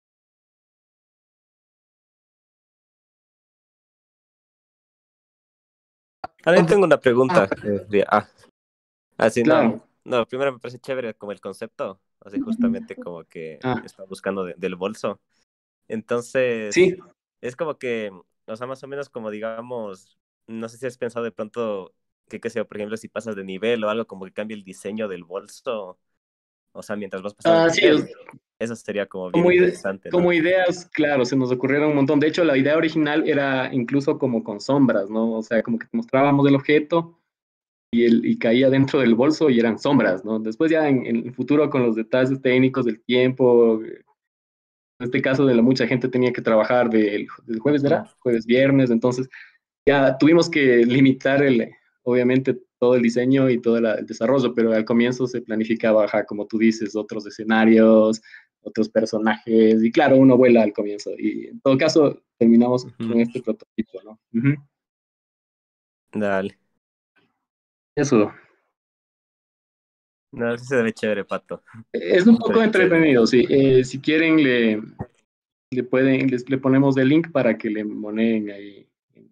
Ahora tengo una pregunta. Eh, ah, así no. Claro. No, primero me parece chévere como el concepto, así justamente como que Ah. está buscando de, del bolso. Entonces, sí. es como que, o sea, más o menos como digamos, no sé si has pensado de pronto que, qué sé yo, por ejemplo, si pasas de nivel o algo como que cambie el diseño del bolso, o sea, mientras vas pasando Ah, de sí, nivel. Eso sería como bien como, ide interesante, ¿no? como ideas, claro, se nos ocurrieron un montón. De hecho, la idea original era incluso como con sombras, ¿no? O sea, como que mostrábamos el objeto y, el, y caía dentro del bolso y eran sombras, ¿no? Después ya en, en el futuro con los detalles técnicos del tiempo, en este caso de la mucha gente tenía que trabajar del, del jueves, ¿verdad? Jueves, viernes, entonces ya tuvimos que limitar el, obviamente todo el diseño y todo la, el desarrollo, pero al comienzo se planificaba, ajá, como tú dices, otros escenarios, otros personajes, y claro, uno vuela al comienzo, y en todo caso terminamos uh-huh. con este prototipo, ¿no? Uh-huh. Dale. Eso. No, sí se ve chévere, Pato. Es un poco Chévere. entretenido, sí. Eh, si quieren, le, le pueden, les, le ponemos el link para que le moneen ahí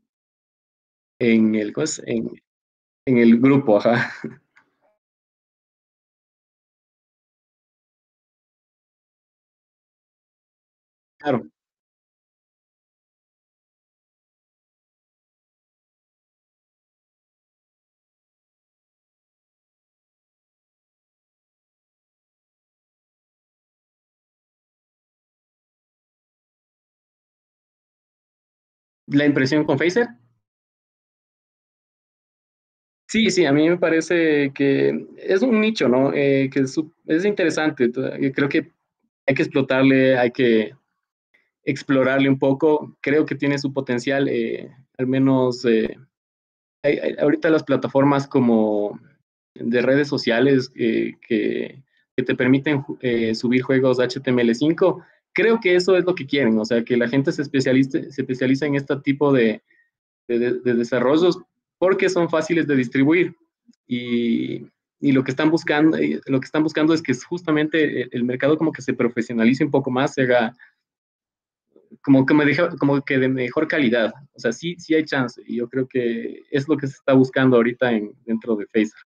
en el, ¿cómo es? En, en el grupo, ajá. Claro. La impresión con Phaser. Sí, sí, a mí me parece que es un nicho, ¿no? Eh, que es, su- es interesante. Yo creo que hay que explotarle, hay que explorarle un poco. Creo que tiene su potencial, eh, al menos eh, hay- hay- ahorita las plataformas como de redes sociales eh, que, que te permiten eh, subir juegos H T M L cinco, creo que eso es lo que quieren, o sea, que la gente se especialice, se especializa en este tipo de, de, de desarrollos porque son fáciles de distribuir y, y lo que están buscando eh, lo que están buscando es que justamente el mercado como que se profesionalice un poco más, se haga como que, me deja, como que de mejor calidad. O sea, sí, sí hay chance. Y yo creo que es lo que se está buscando ahorita en, dentro de Facebook.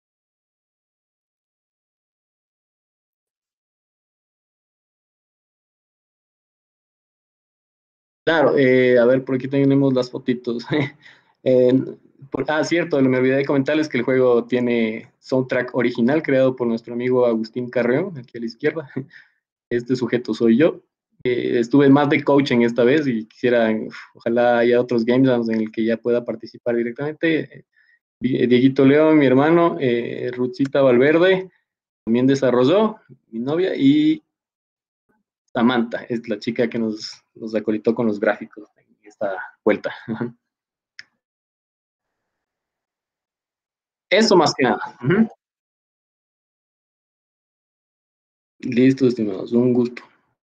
Claro, eh, a ver, por aquí tenemos las fotitos. Eh, por- ah, cierto, me olvidé de comentarles que el juego tiene soundtrack original creado por nuestro amigo Agustín Carreón, aquí a la izquierda. Este sujeto soy yo. Eh, estuve más de coaching esta vez y quisiera, uf, ojalá haya otros game jams en el que ya pueda participar directamente. Dieguito León, mi hermano, eh, Rutzita Valverde, también desarrolló, mi novia, y Samantha, es la chica que nos, nos acolitó con los gráficos en esta vuelta. Eso más que nada. Ujú. Listo, estimados, un gusto.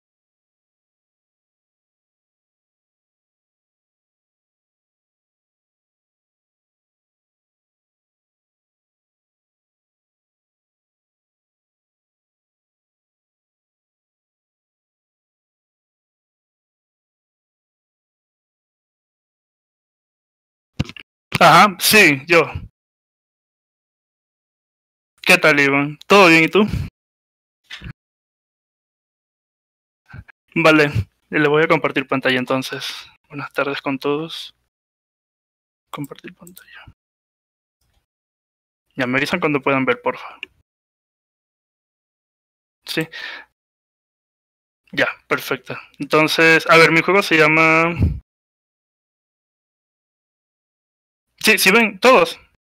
Ajá, sí, yo. ¿Qué tal, Iván? ¿Todo bien y tú? Vale, le voy a compartir pantalla entonces. Buenas tardes con todos. Compartir pantalla. Ya me avisan cuando puedan ver, porfa. Sí, ya, perfecto. Entonces, a ver, mi juego se llama... Sí, sí ven, todos.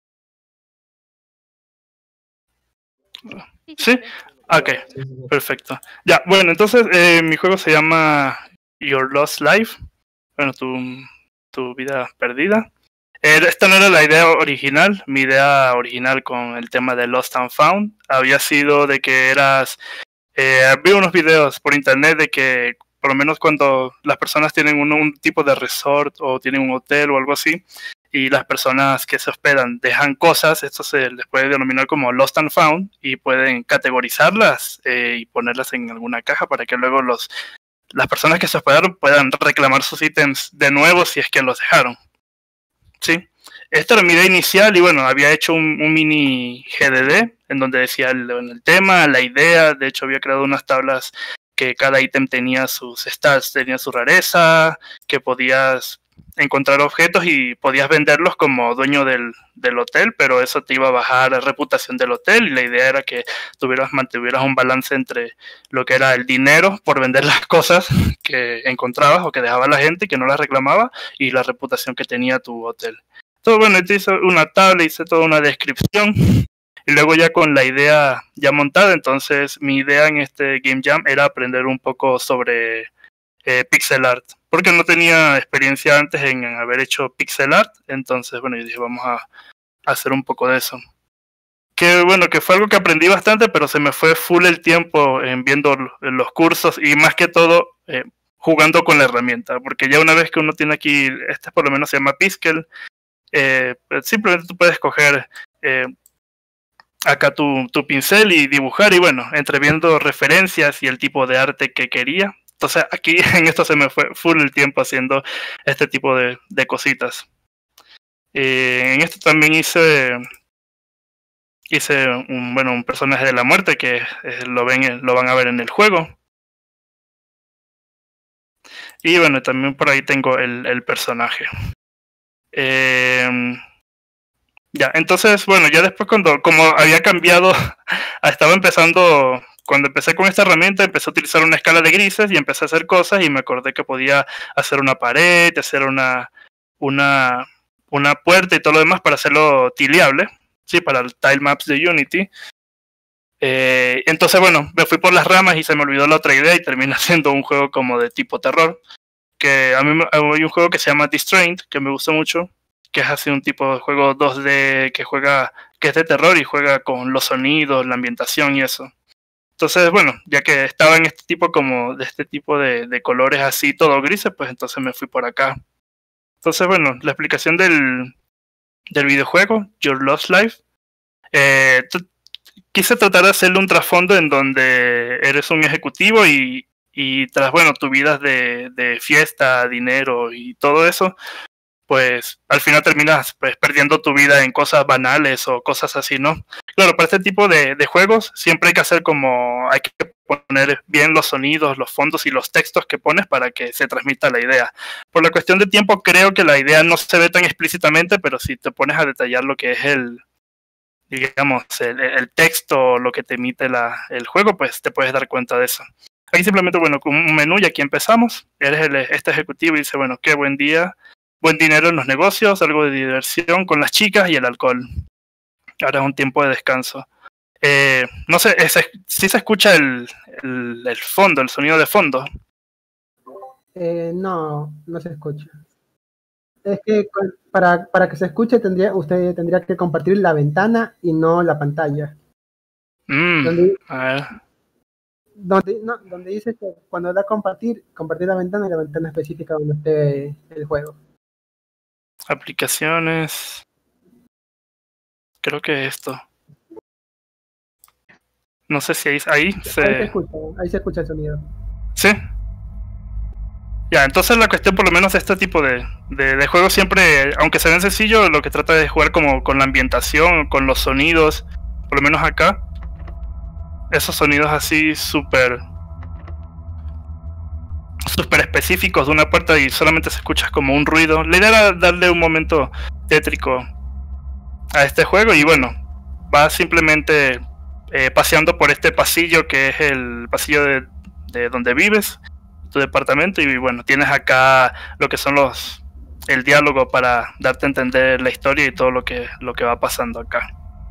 Sí, ok, perfecto. Ya, bueno, entonces eh, mi juego se llama Your Lost Life. Bueno, tu, tu vida perdida. Eh, esta no era la idea original. Mi idea original con el tema de Lost and Found había sido de que eras... Eh, vi unos videos por internet de que por lo menos cuando las personas tienen un, un tipo de resort o tienen un hotel o algo así, y las personas que se hospedan dejan cosas, esto se les puede denominar como Lost and Found y pueden categorizarlas eh, y ponerlas en alguna caja para que luego los, las personas que se hospedaron puedan reclamar sus ítems de nuevo si es que los dejaron. Sí, esta era mi idea inicial y bueno, había hecho un, un mini G D D en donde decía el, el tema, la idea, de hecho había creado unas tablas que cada ítem tenía sus stats, tenía su rareza, que podías encontrar objetos y podías venderlos como dueño del, del hotel, pero eso te iba a bajar la reputación del hotel y la idea era que tuvieras, mantuvieras un balance entre lo que era el dinero por vender las cosas que encontrabas o que dejaba la gente que no las reclamaba y la reputación que tenía tu hotel. Entonces, bueno, te hice una tabla, hice toda una descripción y luego ya con la idea ya montada, entonces mi idea en este Game Jam era aprender un poco sobre eh, pixel art, porque no tenía experiencia antes en, en haber hecho pixel art, entonces bueno, yo dije vamos a, a hacer un poco de eso. Que bueno, que fue algo que aprendí bastante, pero se me fue full el tiempo en viendo los cursos y más que todo eh, jugando con la herramienta, porque ya una vez que uno tiene aquí, este por lo menos se llama Piskel, eh, simplemente tú puedes coger eh, acá tu, tu pincel y dibujar, y bueno, entre viendo referencias y el tipo de arte que quería. Entonces aquí en esto se me fue full el tiempo haciendo este tipo de, de cositas. Eh, en esto también hice hice un, bueno, un personaje de la muerte que eh, lo ven lo van a ver en el juego. Y bueno, también por ahí tengo el, el personaje. Eh, ya, entonces, bueno, ya después cuando, como había cambiado, estaba empezando, cuando empecé con esta herramienta, empecé a utilizar una escala de grises y empecé a hacer cosas y me acordé que podía hacer una pared, hacer una, una, una puerta y todo lo demás para hacerlo tileable, sí, para el tile maps de Unity. Eh, entonces, bueno, me fui por las ramas y se me olvidó la otra idea y terminé haciendo un juego como de tipo terror. Que a mí me- hay un juego que se llama Distrained, que me gusta mucho, que es así un tipo de juego dos D que juega, que es de terror y juega con los sonidos, la ambientación y eso. Entonces, bueno, ya que estaba en este tipo como de este tipo de, de colores así, todo grises, pues entonces me fui por acá. Entonces, bueno, la explicación del, del videojuego, Your Lost Life, eh, t- quise tratar de hacerle un trasfondo en donde eres un ejecutivo y, y tras, bueno, tu vida de, de fiesta, dinero y todo eso, pues al final terminas pues perdiendo tu vida en cosas banales o cosas así, ¿no? Claro, para este tipo de, de juegos siempre hay que hacer como, hay que poner bien los sonidos, los fondos y los textos que pones para que se transmita la idea. Por la cuestión de tiempo creo que la idea no se ve tan explícitamente, pero si te pones a detallar lo que es el, digamos, el, el texto, lo que te emite la, el juego, pues te puedes dar cuenta de eso. Aquí simplemente, bueno, con un menú y aquí empezamos. Eres el, este ejecutivo y dice, bueno, qué buen día, buen dinero en los negocios, algo de diversión con las chicas y el alcohol. Ahora es un tiempo de descanso. Eh, no sé, ese, sí se escucha el, el, el fondo, el sonido de fondo. Eh, no, no se escucha. Es que con- para, para que se escuche tendría, usted tendría que compartir la ventana y no la pantalla. Mm, Donde, a ver, donde, no, donde dice que cuando da compartir, compartir la ventana y la ventana específica donde esté el juego. aplicaciones. Creo que esto. No sé si ahí, ahí Ahí se se... escucha, ahí se escucha el sonido. Sí. Ya, entonces la cuestión por lo menos de este tipo de, de, de juegos siempre, aunque se ven sencillos, lo que trata de jugar como con la ambientación, con los sonidos, por lo menos acá, esos sonidos así súper súper específicos de una puerta y solamente se escucha como un ruido. La idea era darle un momento tétrico a este juego y bueno, vas simplemente eh, paseando por este pasillo que es el pasillo de, de donde vives, tu departamento, y bueno, tienes acá lo que son los el diálogo para darte a entender la historia y todo lo que lo que va pasando acá.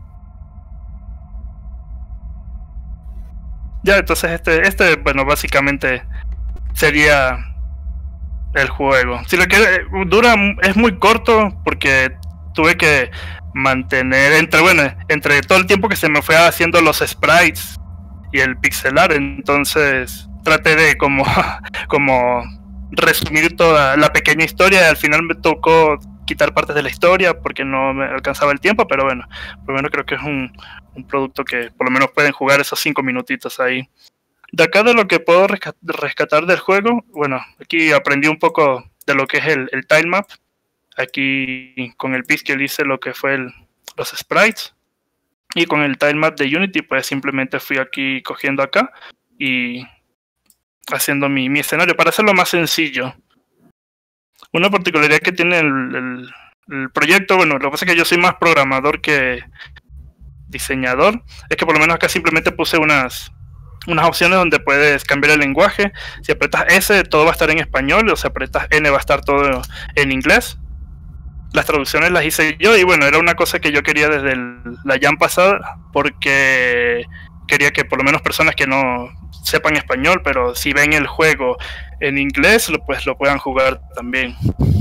Ya, entonces este este bueno, básicamente sería el juego. Si lo que dura es muy corto porque tuve que mantener entre bueno, entre todo el tiempo que se me fue haciendo los sprites y el pixelar, entonces traté de como como resumir toda la pequeña historia y al final me tocó quitar partes de la historia porque no me alcanzaba el tiempo, pero bueno, por lo menos creo que es un, un producto que por lo menos pueden jugar esos cinco minutitos ahí. De acá de lo que puedo resca- rescatar del juego, bueno, aquí aprendí un poco de lo que es el, el tile map. Aquí con el Pixel hice lo que fue el, los sprites. Y con el tile map de Unity, pues simplemente fui aquí cogiendo acá y haciendo mi, mi escenario para hacerlo más sencillo. Una particularidad que tiene el, el, el proyecto, bueno, lo que pasa es que yo soy más programador que diseñador, es que por lo menos acá simplemente puse unas unas opciones donde puedes cambiar el lenguaje. Si apretas S, todo va a estar en español, o si apretas N, va a estar todo en inglés. Las traducciones las hice yo, y bueno, era una cosa que yo quería desde el, la jam pasada, porque quería que por lo menos personas que no sepan español, pero si ven el juego en inglés, lo, pues lo puedan jugar también.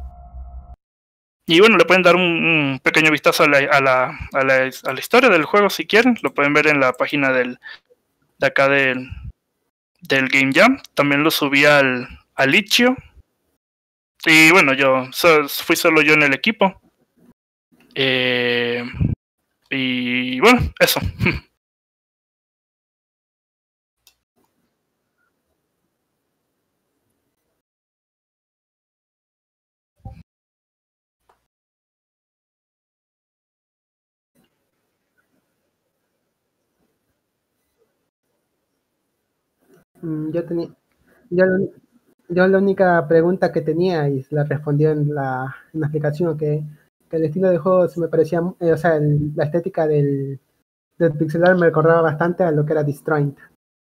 Y bueno, le pueden dar un, un pequeño vistazo a la, a, la, a, la, a la historia del juego si quieren, lo pueden ver en la página del de acá del, del Game Jam. También lo subí al, al Itch.io. Y bueno, yo so, fui solo yo en el equipo. Eh, Y bueno, eso. Mm, Yo tenía, yo, la uni- yo la única pregunta que tenía y la respondí en la, en la explicación que, que el estilo de juego se me parecía, mu- eh, o sea, el- la estética del, del pixel art me recordaba bastante a lo que era Disjoint.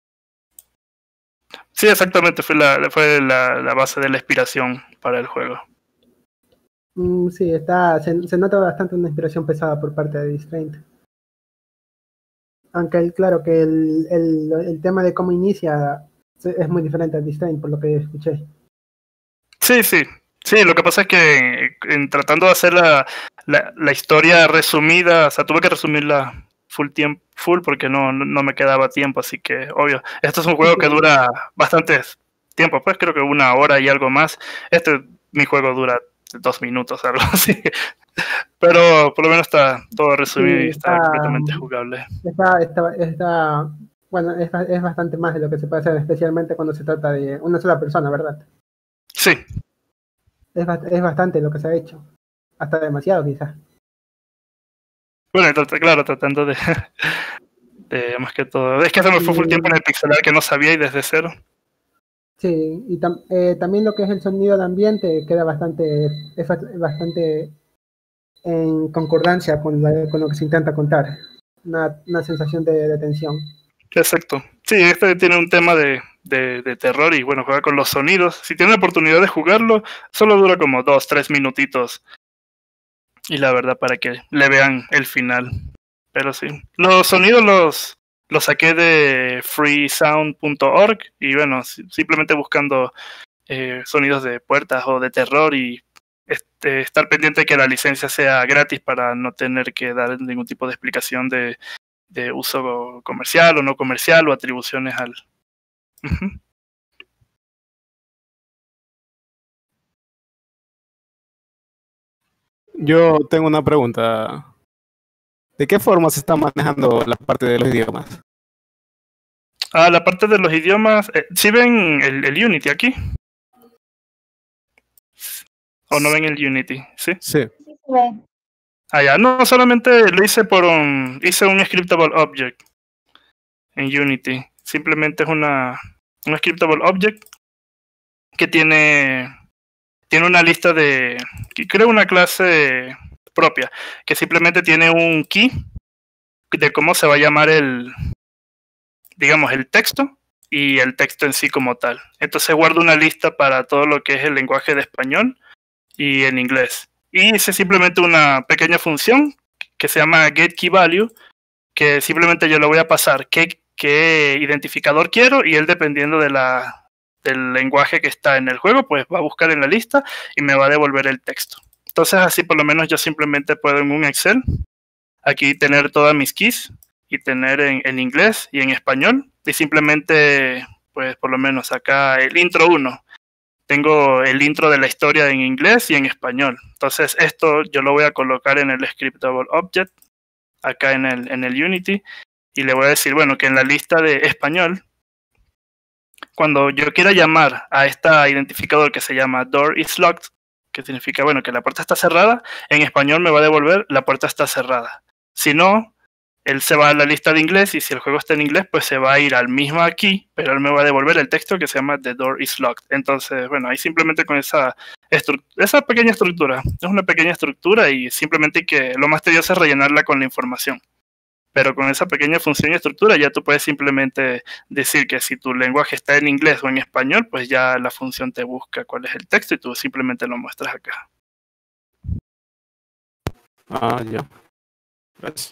Sí, exactamente, fue la, fue la, la base de la inspiración para el juego. Mm, sí, está, se, se nota bastante una inspiración pesada por parte de Disjoint. Aunque el- claro que el, el, el tema de cómo inicia se- es muy diferente a Disjoint, por lo que escuché. Sí, sí. Sí, lo que pasa es que en tratando de hacer la, la, la historia resumida, o sea, tuve que resumirla full tiempo, full porque no, no, no me quedaba tiempo, así que obvio. Este es un juego que dura bastante tiempo, pues creo que una hora y algo más. Este, mi juego dura dos minutos, algo así. Pero por lo menos está todo resumido Sí, y está está, completamente jugable. está, está, está- bueno, es, ba- es bastante más de lo que se puede hacer, especialmente cuando se trata de una sola persona, ¿verdad? Sí. Es, bast- es bastante lo que se ha hecho, hasta demasiado quizás. Bueno, trata- claro, tratando de, de más que todo. Es que se me fue full tiempo en el pixelar que no sabía y desde cero. Sí, y tam- eh, también lo que es el sonido de ambiente queda bastante, es ba- bastante en concordancia con, la- con lo que se intenta contar. Una, una sensación de, de tensión. Exacto. Sí, este tiene un tema de, de, de terror y bueno, juega con los sonidos. Si tienen la oportunidad de jugarlo, solo dura como dos, tres minutitos. Y la verdad, para que le vean el final. Pero sí. Los sonidos los, los saqué de freesound punto org y bueno, si- simplemente buscando eh, sonidos de puertas o de terror y este, estar pendiente de que la licencia sea gratis para no tener que dar ningún tipo de explicación de, de uso comercial o no comercial o atribuciones al... Ujú. Yo tengo una pregunta. ¿De qué forma se está manejando la parte de los idiomas? Ah, la parte de los idiomas, eh, ¿sí ven el, el Unity aquí? ¿O no ven el Unity? Sí. Sí. Ah, ya, no, solamente lo hice por un, hice un scriptable object en Unity. Simplemente es una, un scriptable object que tiene, tiene una lista de, que creo una clase propia, que simplemente tiene un key de cómo se va a llamar el, digamos, el texto y el texto en sí como tal. Entonces guardo una lista para todo lo que es el lenguaje de español y en inglés. Y hice simplemente una pequeña función que se llama getKeyValue, que simplemente yo le voy a pasar qué, qué identificador quiero y él dependiendo de la, del lenguaje que está en el juego, pues va a buscar en la lista y me va a devolver el texto. Entonces así por lo menos yo simplemente puedo en un Excel aquí tener todas mis keys y tener en, en inglés y en español y simplemente pues por lo menos acá el intro uno tengo el intro de la historia en inglés y en español. Entonces esto yo lo voy a colocar en el scriptable object acá en el, en el Unity y le voy a decir, bueno, que en la lista de español, cuando yo quiera llamar a esta identificador que se llama door is locked, que significa, bueno, que la puerta está cerrada, en español me va a devolver la puerta está cerrada. Si no, él se va a la lista de inglés y si el juego está en inglés, pues se va a ir al mismo aquí, pero él me va a devolver el texto que se llama The Door is Locked. Entonces, bueno, ahí simplemente con esa, esa pequeña estructura, es una pequeña estructura y simplemente que lo más tedioso es rellenarla con la información. Pero con esa pequeña función y estructura ya tú puedes simplemente decir que si tu lenguaje está en inglés o en español, pues ya la función te busca cuál es el texto y tú simplemente lo muestras acá. Ah, ya. Gracias.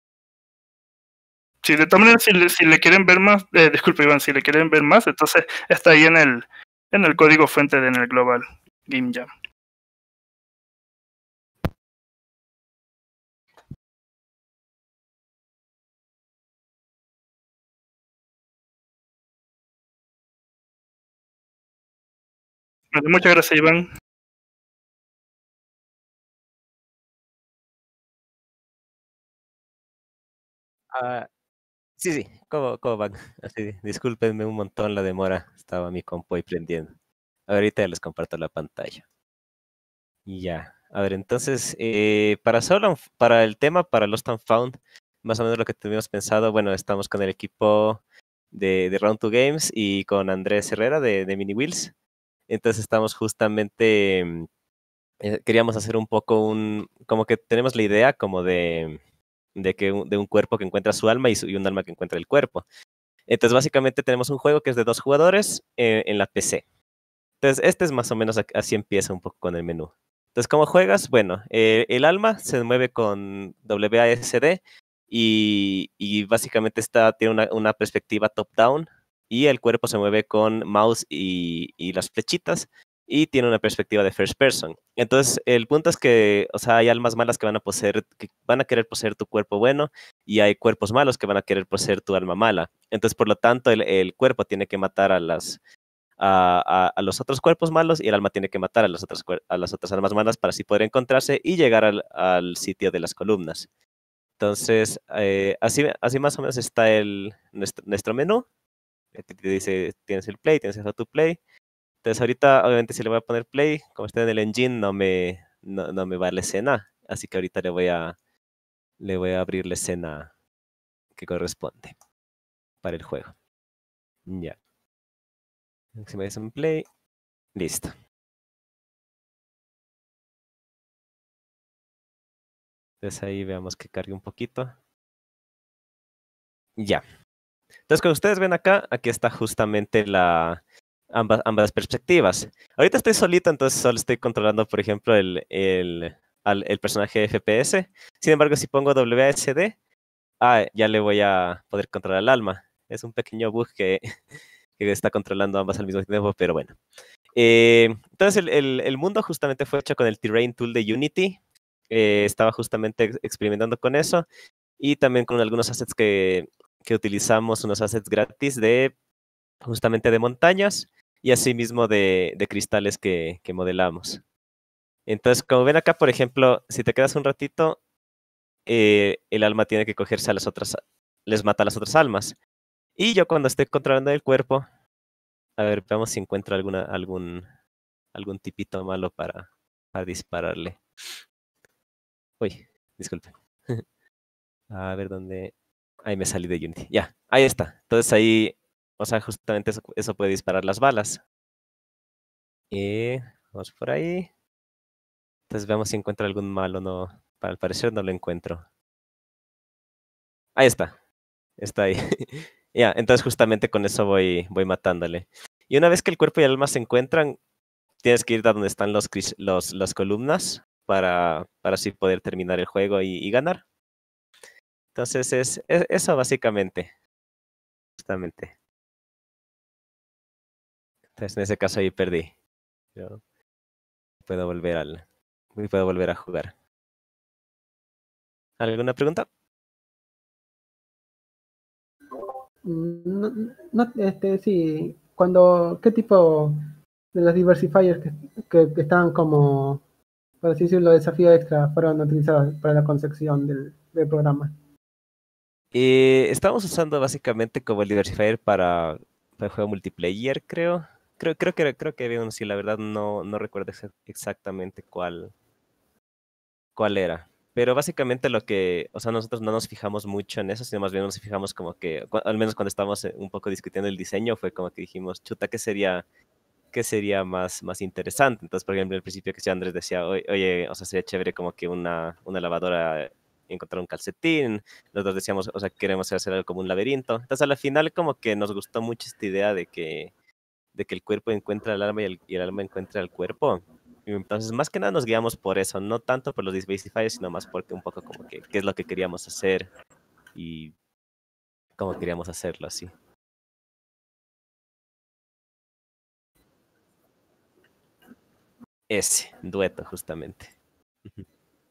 Sí, de todas maneras, si le, si le quieren ver más, eh, disculpe Iván, si le quieren ver más, entonces está ahí en el, en el código fuente de en el Global Game Jam. Bueno, muchas gracias Iván. Ah, sí, sí, ¿cómo, cómo van? Así, discúlpenme un montón la demora. Estaba mi compu ahí prendiendo. Ahorita les comparto la pantalla. Y ya. A ver, entonces, eh, para solo, para el tema, para Lost and Found, más o menos lo que teníamos pensado, bueno, estamos con el equipo de, de Round two Games y con Andrés Herrera de, de Mini Wheels. Entonces estamos justamente, mm, eh, queríamos hacer un poco un, como que tenemos la idea como de, de que un, de un cuerpo que encuentra su alma y, su- y un alma que encuentra el cuerpo. Entonces básicamente tenemos un juego que es de dos jugadores eh, en la P C. Entonces este es más o menos, a- así empieza un poco con el menú. Entonces, ¿cómo juegas? Bueno, eh, el alma se mueve con W A S D y, y básicamente está, tiene una, una perspectiva top-down y el cuerpo se mueve con mouse y, y las flechitas y tiene una perspectiva de first person. Entonces, el punto es que, o sea, hay almas malas que van a poseer, que van a querer poseer tu cuerpo bueno y hay cuerpos malos que van a querer poseer tu alma mala. Entonces, por lo tanto, el, el cuerpo tiene que matar a las a, a- a los otros cuerpos malos y el alma tiene que matar a las otras, cuer- a las otras almas malas para así poder encontrarse y llegar al, al sitio de las columnas. Entonces, eh, así, así más o menos está el, nuestro, nuestro menú. Eh, Te te dice, tienes el play, tienes el how to play. Entonces, ahorita, obviamente, si le voy a poner play, como está en el engine, no me, no, no me va la escena. Así que ahorita le voy a, le voy a abrir la escena que corresponde para el juego. Ya. Si me dicen play, listo. Entonces ahí veamos que cargue un poquito. Ya. Entonces, como ustedes ven acá, aquí está justamente la ambas, ambas perspectivas. Ahorita estoy solito, entonces solo estoy controlando, por ejemplo, el, el, al- el personaje F P S. Sin embargo, si pongo W A S D, ah, ya le voy a poder controlar el alma. Es un pequeño bug que, que está controlando ambas al mismo tiempo, pero bueno. Eh, entonces, el, el- el mundo justamente fue hecho con el Terrain Tool de Unity. Eh, estaba justamente ex- experimentando con eso y también con algunos assets que, que utilizamos, unos assets gratis de justamente de montañas y asimismo de, de cristales que, que modelamos. Entonces, como ven acá, por ejemplo, si te quedas un ratito, eh, el alma tiene que cogerse a las otras, les mata a las otras almas. Y yo cuando estoy controlando el cuerpo, a ver, veamos si encuentro alguna, algún, algún tipito malo para, para dispararle. Uy, disculpe. A ver dónde. Ahí me salí de Unity. Ya, ahí está. Entonces ahí, o sea, justamente eso, eso puede disparar las balas. Y vamos por ahí. Entonces veamos si encuentro algún malo. No, al parecer no lo encuentro. Ahí está. Está ahí. Ya, entonces justamente con eso voy, voy matándole. Y una vez que el cuerpo y el alma se encuentran, tienes que ir a donde están los, cris- los, las columnas para, para así poder terminar el juego y, y ganar. Entonces es, es eso básicamente. Justamente. Entonces en ese caso ahí perdí. Pero puedo volver al. y puedo volver a jugar. ¿Alguna pregunta? Mm, No, no, este, sí, cuando, ¿qué tipo de los diversifiers que, que, que estaban como, por así decirlo, desafío extra fueron utilizados para la concepción del, del programa? Eh, estamos usando básicamente como el diversifier para, para el juego multiplayer, creo. Creo, creo que creo que había uno, sí, la verdad no, no recuerdo exa- exactamente cuál, cuál era. Pero básicamente lo que, o sea, nosotros no nos fijamos mucho en eso, sino más bien nos fijamos como que, cu- al menos cuando estábamos eh, un poco discutiendo el diseño, fue como que dijimos, chuta, ¿qué sería, qué sería más, más interesante? Entonces, por ejemplo, al principio que sí, Andrés decía, "Oye, oye, o sea, sería chévere como que una, una lavadora encontrar un calcetín". Nosotros decíamos, o sea, queremos hacer algo como un laberinto. Entonces, a la final como que nos gustó mucho esta idea de que, de que el cuerpo encuentra el alma y el, y el alma encuentra el cuerpo. Y entonces, más que nada nos guiamos por eso, no tanto por los Disbasifiers, sino más porque un poco como que qué es lo que queríamos hacer y cómo queríamos hacerlo así. Ese, dueto, justamente. Ujú.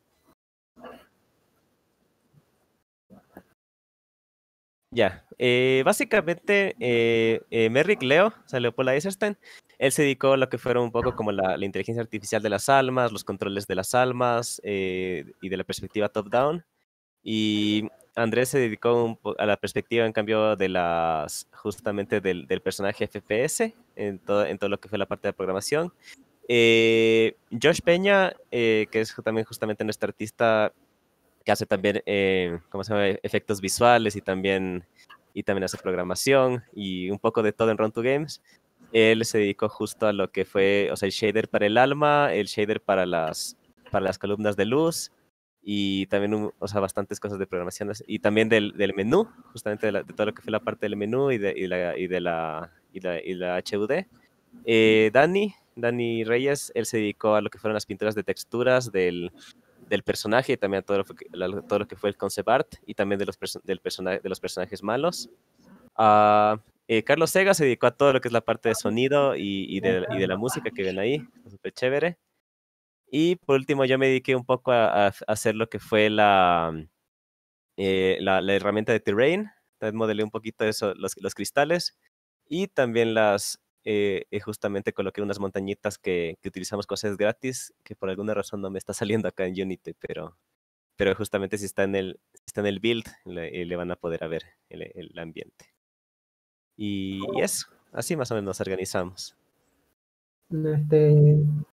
Ya, eh, básicamente eh, eh, Merrick Leo, o sea, Leopold Eisenstein, él se dedicó a lo que fueron un poco como la, la inteligencia artificial de las almas, los controles de las almas eh, y de la perspectiva top-down. Y Andrés se dedicó un po- a la perspectiva, en cambio, de las justamente del, del personaje F P S, en todo, en todo lo que fue la parte de programación. Eh, Josh Peña, eh, que es ju- también justamente nuestro artista, que hace también, eh, ¿cómo se llama? Efectos visuales y también, y también hace programación y un poco de todo en Run to Games. Él se dedicó justo a lo que fue, o sea, el shader para el alma, el shader para las, para las columnas de luz y también, un- o sea, bastantes cosas de programación y también del, del menú, justamente de, la- de todo lo que fue la parte del menú y de, y la, y de la, y la, y la H U D. Eh, Dani, Dani Reyes, él se dedicó a lo que fueron las pinturas de texturas del, del personaje y también a todo lo, que- la- todo lo que fue el concept art y también de los, perso- del persona- de los personajes malos. Ah, eh, Carlos Sega se dedicó a todo lo que es la parte de sonido y, y de, y de la música que ven ahí, está súper chévere. Y por último yo me dediqué un poco a, a hacer lo que fue la, eh, la, la herramienta de terrain, también modelé un poquito eso, los, los cristales y también las, eh, eh, justamente coloqué unas montañitas que, que utilizamos cosas gratis, que por alguna razón no me está saliendo acá en Unity, pero, pero justamente si está en el, si está en el build, le, eh, le van a poder a ver el, el ambiente. Y, y eso, así más o menos nos organizamos. Este,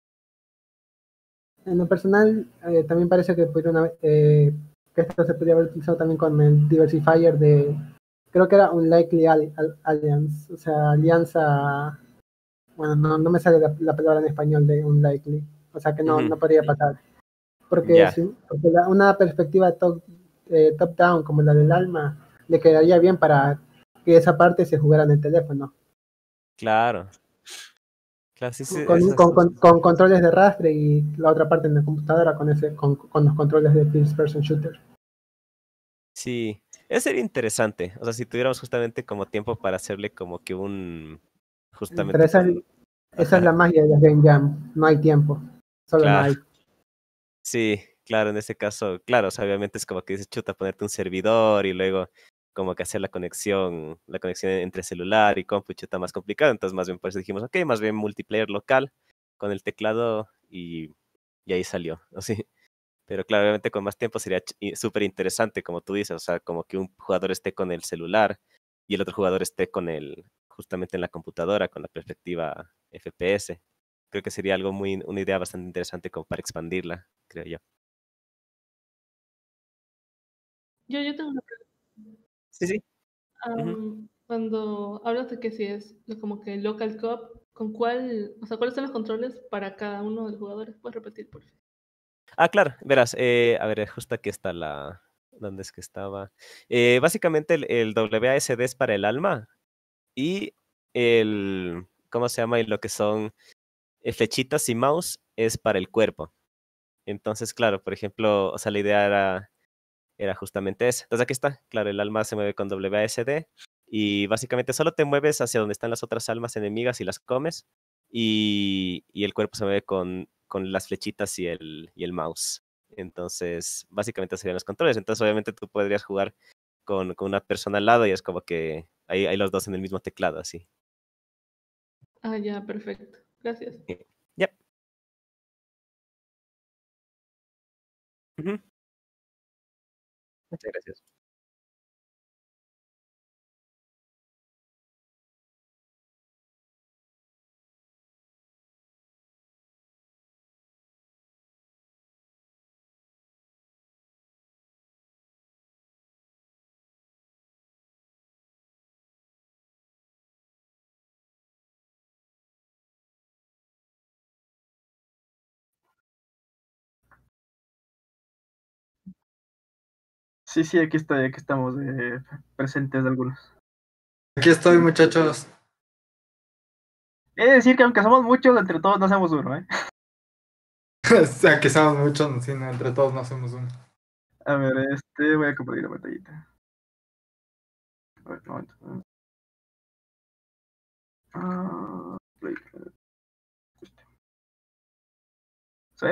en lo personal, eh, también parece que, pudieron haber- eh, que esto se podría haber utilizado también con el diversifier de, creo que era un likely al- al- alliance, o sea, alianza, bueno, no, no me sale la, la palabra en español de un likely, o sea que no, Ujú. no podría pasar, porque, Ya, si, porque la- una perspectiva top, eh, top down como la del alma le quedaría bien para que esa parte se jugara en el teléfono. claro. Claro, sí, sí, Con, esas con, cosas. con, con controles de rastre y la otra parte en la computadora con ese con, con los controles de first person shooter. Sí, eso sería interesante. O sea, si tuviéramos justamente como tiempo para hacerle como que un, Pero justamente esa es, con, esa es ajá, la magia de las Game Jam, no hay tiempo, solo no claro. hay. Sí, claro, en ese caso, claro, o sea, obviamente es como que dices, chuta, ponerte un servidor y luego como que hacer la conexión, la conexión entre celular y compu, chuta, más complicado. Entonces, más bien, pues dijimos, ok, más bien multiplayer local con el teclado y, y ahí salió, así. Pero claro, obviamente con más tiempo sería ch- i- súper interesante, como tú dices, o sea, como que un jugador esté con el celular y el otro jugador esté con el, justamente en la computadora, con la perspectiva F P S. Creo que sería algo muy, una idea bastante interesante como para expandirla, creo yo. Yo, yo tengo una pregunta. Sí, sí. Ujú. Am, cuando hablas de que si es lo- como que local co-op, ¿con cuál, o sea, cuáles son los controles para cada uno de los jugadores? ¿Puedes repetir, por favor? Ah, claro, verás, eh, a ver, justo aquí está la, ¿dónde es que estaba? Eh, básicamente el, el W A S D es para el alma y el, ¿cómo se llama? Y lo que son eh, flechitas y mouse es para el cuerpo. Entonces, claro, por ejemplo, o sea, la idea era, era justamente esa. Entonces aquí está, claro, el alma se mueve con W A S D y básicamente solo te mueves hacia donde están las otras almas enemigas y las comes y, y el cuerpo se mueve con, con las flechitas y el, y el mouse. Entonces, básicamente serían los controles. Entonces, obviamente tú podrías jugar con, con una persona al lado y es como que hay, hay los dos en el mismo teclado, así. Ah, ya, perfecto. Gracias. Eh, Yep. Ujú. Muchas gracias. Sí, sí, aquí estoy, aquí estamos eh, presentes algunos. Aquí estoy, muchachos. He de decir que aunque somos muchos, entre todos no hacemos uno, ¿eh? O sea, que somos muchos, sí, no, entre todos no hacemos uno. A ver, este, voy a compartir la pantallita. A ver, un momento. Ah, play. ¿Sí?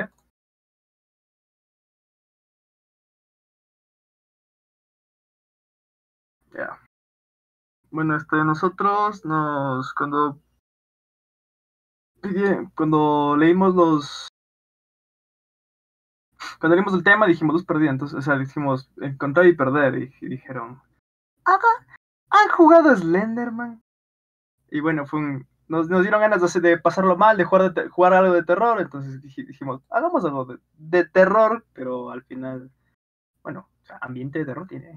Ya. Bueno, este, nosotros nos, cuando, pidi- cuando leímos los, cuando vimos el tema dijimos luz perdida, entonces, o sea, dijimos encontrar y perder, y, y dijeron, ¿Haga? ¿Han jugado Slenderman? Y bueno, fue un, nos, nos dieron ganas de, hacer- de pasarlo mal, de jugar, de te- jugar algo de terror, entonces dij- dijimos, hagamos algo de, de terror, pero al final, bueno, o sea, ambiente de terror tiene.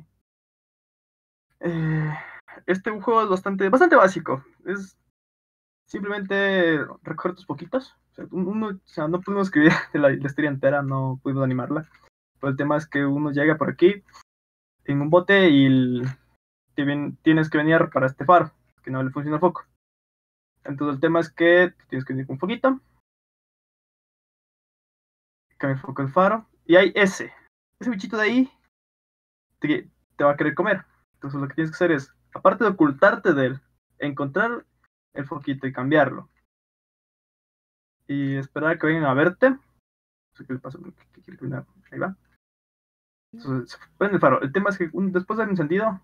Eh, este juego es bastante, bastante básico, es simplemente recuerdos poquitos, o sea, un- uno, o sea, no pudimos escribir la, la historia entera, no pudimos animarla, pero el tema es que uno llega por aquí en un bote y el- te ven- tienes que venir para este faro, que no le funciona el foco. Entonces el tema es que tienes que venir con un foquito, cambia el foco del faro, y hay ese, ese bichito de ahí, te, te va a querer comer. Entonces lo que tienes que hacer es, aparte de ocultarte de él, encontrar el foquito y cambiarlo. Y esperar a que vengan a verte. No sé qué le pasa, ¿qué quiere que venga? Ahí va. Entonces se prende el faro. El tema es que un- después del encendido,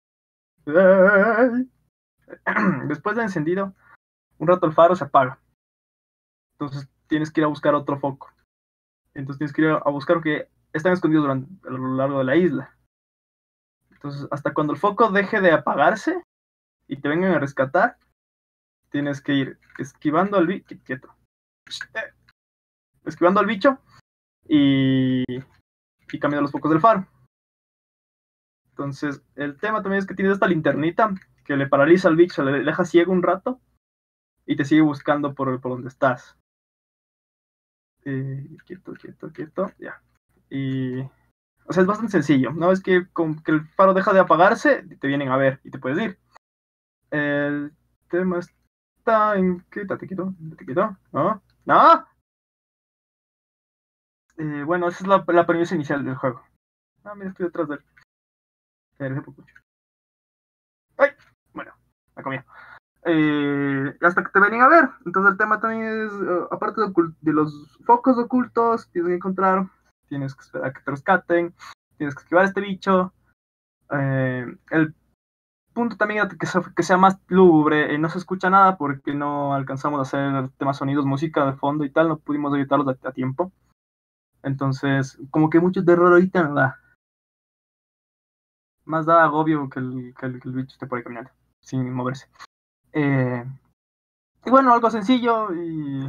después del encendido, un rato el faro se apaga. Entonces tienes que ir a buscar otro foco. Entonces tienes que ir a buscar que están escondidos durante, a lo largo de la isla. Entonces, hasta cuando el foco deje de apagarse y te vengan a rescatar, tienes que ir esquivando al bicho, quieto, esquivando al bicho y, y cambiando los focos del faro. Entonces, el tema también es que tienes esta linternita que le paraliza al bicho, le deja ciego un rato y te sigue buscando por, por donde estás. Eh, quieto, quieto, quieto, ya. Y, o sea, es bastante sencillo, ¿no? Es que con que el faro deja de apagarse, te vienen a ver y te puedes ir. El tema está en... ¿Qué? ¿Te quito? ¿Te quito? ¿No? ¿No? Eh, bueno, esa es la, la premisa inicial del juego. Ah, mira, estoy detrás de él. Eh, dejé poco. ¡Ay! Bueno, la comí. Eh, hasta que te vengan a ver. Entonces el tema también es, uh, aparte de, ocult- de los focos ocultos, tienes que encontrar, tienes que esperar a que te rescaten, tienes que esquivar a este bicho. Eh, el punto también era que, se- que sea más lúgubre, eh, no se escucha nada porque no alcanzamos a hacer temas sonidos, música de fondo y tal, no pudimos editarlos a, a tiempo. Entonces, como que mucho terror ahorita no da. Más da agobio que el, que el, que el bicho esté por ahí caminando, sin moverse. Eh, y bueno, algo sencillo y,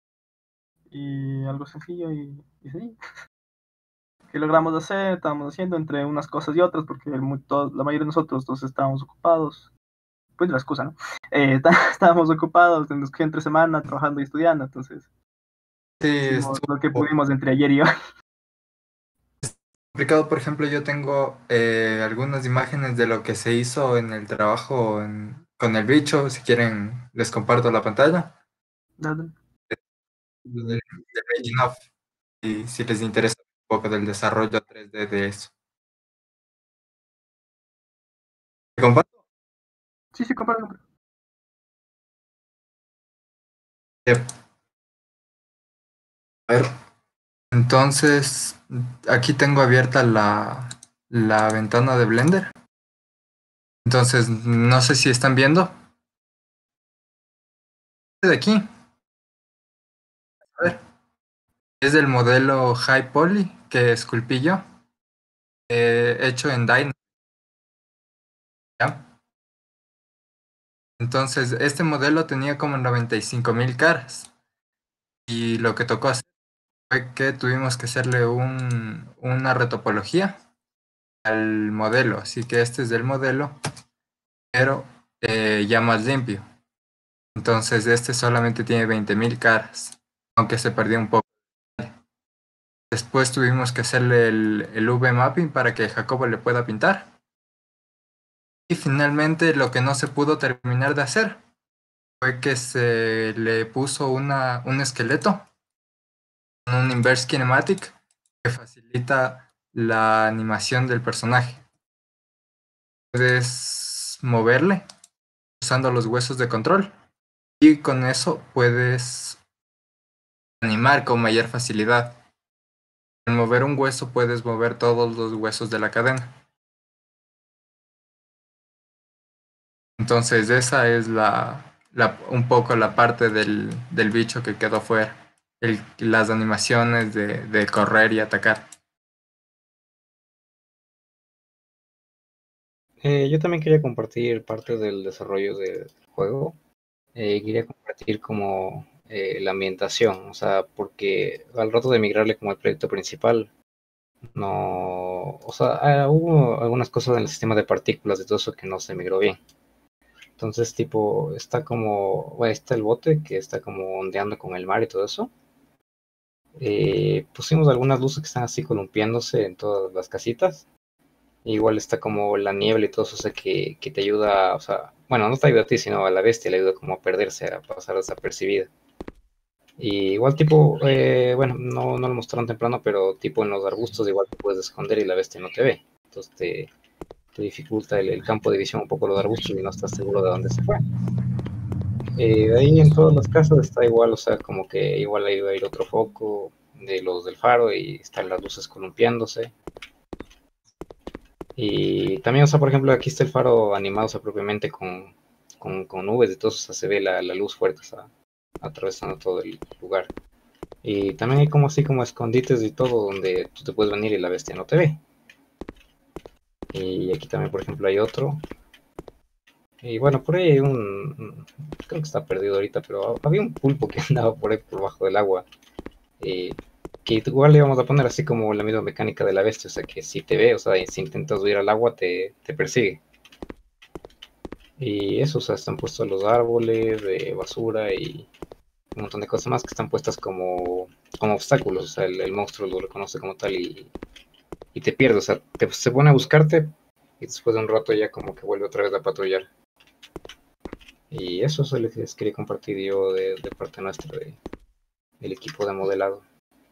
y algo sencillo y, y sí. Que logramos hacer, estábamos haciendo entre unas cosas y otras, porque el, mu- todo- la mayoría de nosotros todos estábamos ocupados. Pues la excusa, ¿no? Eh, está- estábamos ocupados, nos quedé entre semana trabajando y estudiando, entonces Sí, hicimos lo que estuvo pudimos entre ayer y hoy. complicado. Por ejemplo, yo tengo eh, algunas imágenes de lo que se hizo en el trabajo en- con el bicho. Si quieren, les comparto la pantalla. Dale. Lo del- del making of, y si les interesa un poco del desarrollo tres D de eso. ¿Te comparto? Sí, sí, compáralo. Yep. A ver, entonces, aquí tengo abierta la, la ventana de Blender. Entonces, no sé si están viendo. De aquí, a ver, es del modelo High Poly que esculpí yo, eh, hecho en Dynamo. ¿Ya? Entonces, este modelo tenía como noventa y cinco mil caras. Y lo que tocó hacer fue que tuvimos que hacerle un, una retopología al modelo. Así que este es del modelo, pero eh, ya más limpio. Entonces, este solamente tiene veinte mil caras, aunque se perdió un poco. Después tuvimos que hacerle el, el V mapping para que Jacobo le pueda pintar. Y finalmente lo que no se pudo terminar de hacer fue que se le puso una, un esqueleto, un inverse kinematic, que facilita la animación del personaje. Puedes moverle usando los huesos de control y con eso puedes animar con mayor facilidad. Al mover un hueso puedes mover todos los huesos de la cadena. Entonces esa es la, la un poco la parte del, del bicho que quedó fuera. el- las animaciones de, de correr y atacar. Eh, yo también quería compartir parte del desarrollo del juego. Eh, quería compartir como eh, la ambientación, o sea, porque al rato de migrarle como el proyecto principal, no, o sea, ah, hubo algunas cosas en el sistema de partículas y todo eso que no se migró bien. Entonces, tipo, está como, bueno, está el bote que está como ondeando con el mar y todo eso. Eh, pusimos algunas luces que están así columpiándose en todas las casitas. Igual está como la niebla y todo eso, o sea, que, que te ayuda, o sea, bueno, no te ayuda a ti, sino a la bestia, le ayuda como a perderse, a pasar desapercibida. Y igual tipo, eh, bueno, no, no lo mostraron temprano, pero tipo en los arbustos igual te puedes esconder y la bestia no te ve. Entonces te, te dificulta el, el campo de visión un poco los arbustos y no estás seguro de dónde se fue. Eh, de ahí en todas las casas está igual, o sea, como que igual ahí va a ir otro foco de los del faro y están las luces columpiándose. Y también, o sea, por ejemplo, aquí está el faro animado, o sea, propiamente con, con, con nubes y todo, o sea, se ve la, la luz fuerte, o sea, atravesando todo el lugar. Y también hay como así como escondites y todo donde tú te puedes venir y la bestia no te ve. Y aquí también, por ejemplo, hay otro. Y bueno, por ahí hay un... Creo que está perdido ahorita, pero había un pulpo que andaba por ahí por bajo del agua. Y que igual le íbamos a poner así como la misma mecánica de la bestia, o sea, que si te ve, o sea, si intentas huir al agua, te, te persigue. Y eso, o sea, están puestos los árboles de basura y un montón de cosas más que están puestas como, como obstáculos, o sea, el, el monstruo lo reconoce como tal y, y te pierde, o sea, te, se pone a buscarte y después de un rato ya como que vuelve otra vez a patrullar. Y eso es lo que les quería compartir yo de, de parte nuestra, de, del equipo de modelado.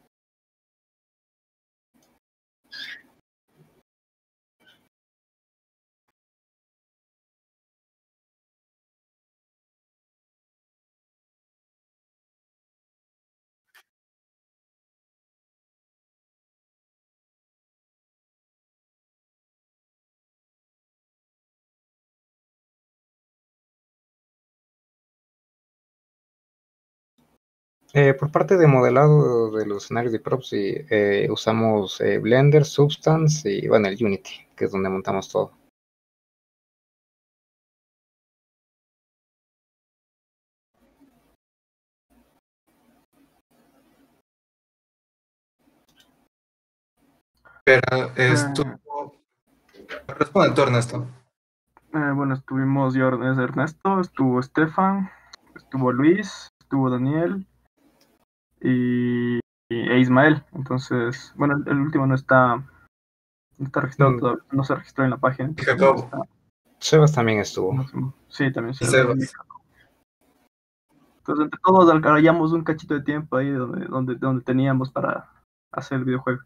Eh, por parte de modelado de los escenarios de props, sí, eh, usamos eh, Blender, Substance y bueno, el Unity, que es donde montamos todo. Pero estuvo... Responde tú, Ernesto. Eh, bueno, estuvimos yo, Ernesto, estuvo Estefan, estuvo Luis, estuvo Daniel y, y- e Ismael. Entonces, bueno, el, el último no está, no está registrado No. todavía, no se registró en la página. entonces no Jacobo. está- Sebas también estuvo. no sé, sí, también Y se Sebas. Entonces, entre todos alcanzamos un cachito de tiempo ahí donde, donde, donde teníamos para hacer el videojuego.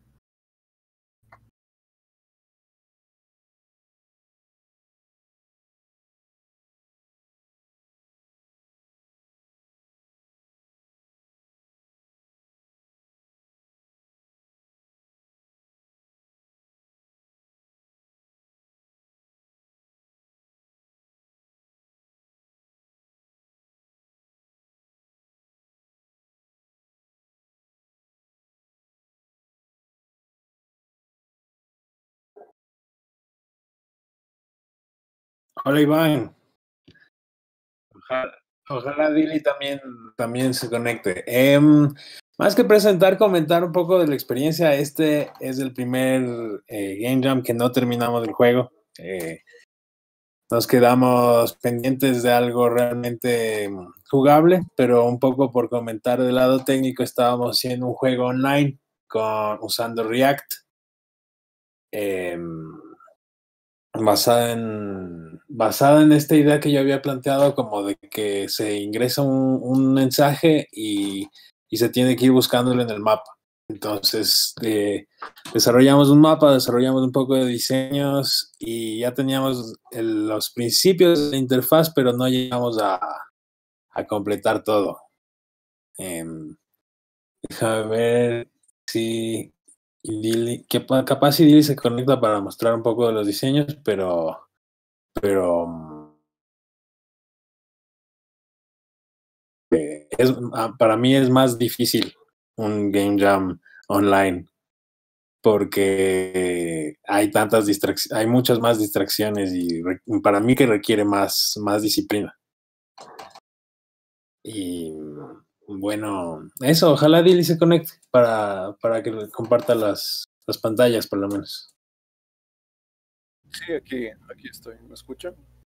Hola Iván. Ojalá, ojalá Dili también, también se conecte. Em, más que presentar, comentar un poco de la experiencia. Este es el primer eh, Game Jam que no terminamos el juego. Eh, nos quedamos pendientes de algo realmente mm, jugable, pero un poco por comentar del lado técnico, estábamos haciendo un juego online con, usando React. em, basada en, basada en esta idea que yo había planteado como de que se ingresa un, un mensaje y, y se tiene que ir buscándolo en el mapa. Entonces, eh, desarrollamos un mapa, desarrollamos un poco de diseños y ya teníamos el- los principios de la interfaz, pero no llegamos a, a completar todo. Em, déjame ver si Idili- que pa- capaz Idili se conecta para mostrar un poco de los diseños, pero pero mm, eh, es, ah, para mí es más difícil un Game Jam online, porque hay tantas distracciones, hay muchas más distracciones y re- para mí que requiere más, más disciplina. Y bueno, eso, ojalá Dilly se conecte para, para que comparta las, las pantallas por lo menos. Sí, aquí, aquí estoy. ¿Me escuchan?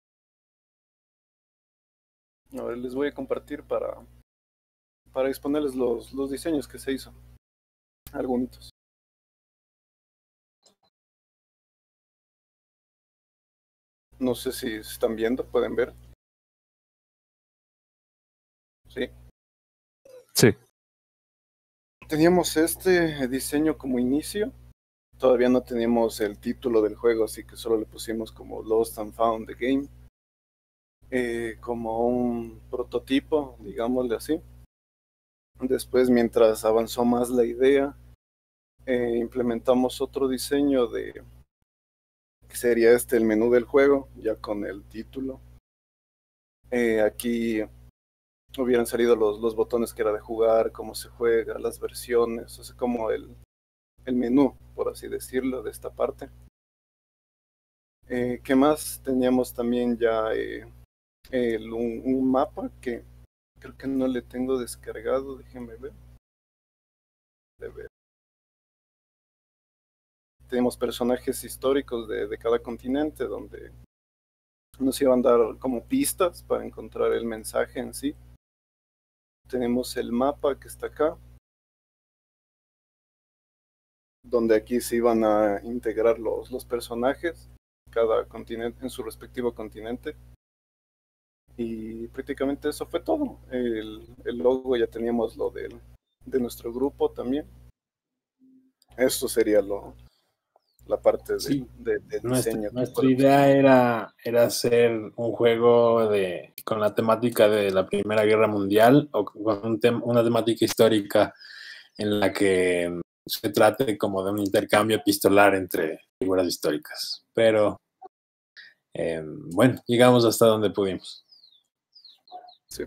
A ver, les voy a compartir para, para exponerles los, los diseños que se hizo. Algunos. No sé si se están viendo, pueden ver. Sí. Sí. Teníamos este diseño como inicio. Todavía no teníamos el título del juego, así que solo le pusimos como Lost and Found the Game. Eh, como un prototipo, digámosle así. Después, mientras avanzó más la idea, eh, implementamos otro diseño de que sería este el menú del juego, ya con el título. Eh, aquí hubieran salido los, los botones que era de jugar, cómo se juega, las versiones, o sea, como el, el menú, por así decirlo, de esta parte. Eh, ¿Qué más? Teníamos también ya eh, el, un, un mapa que creo que no le tengo descargado, déjenme ver. De ver. Tenemos personajes históricos de, de cada continente donde nos iban a dar como pistas para encontrar el mensaje en sí. Tenemos el mapa que está acá, donde aquí se iban a integrar los, los personajes, cada continente en su respectivo continente. Y prácticamente eso fue todo. El, el logo ya teníamos lo del, de nuestro grupo también. Eso sería lo, la parte de, Sí, de, de nuestra, diseño. nuestra idea era, era hacer un juego de, con la temática de la Primera Guerra Mundial o con un tem- una temática histórica en la que se trate como de un intercambio epistolar entre figuras históricas. Pero eh, bueno, llegamos hasta donde pudimos. Sí.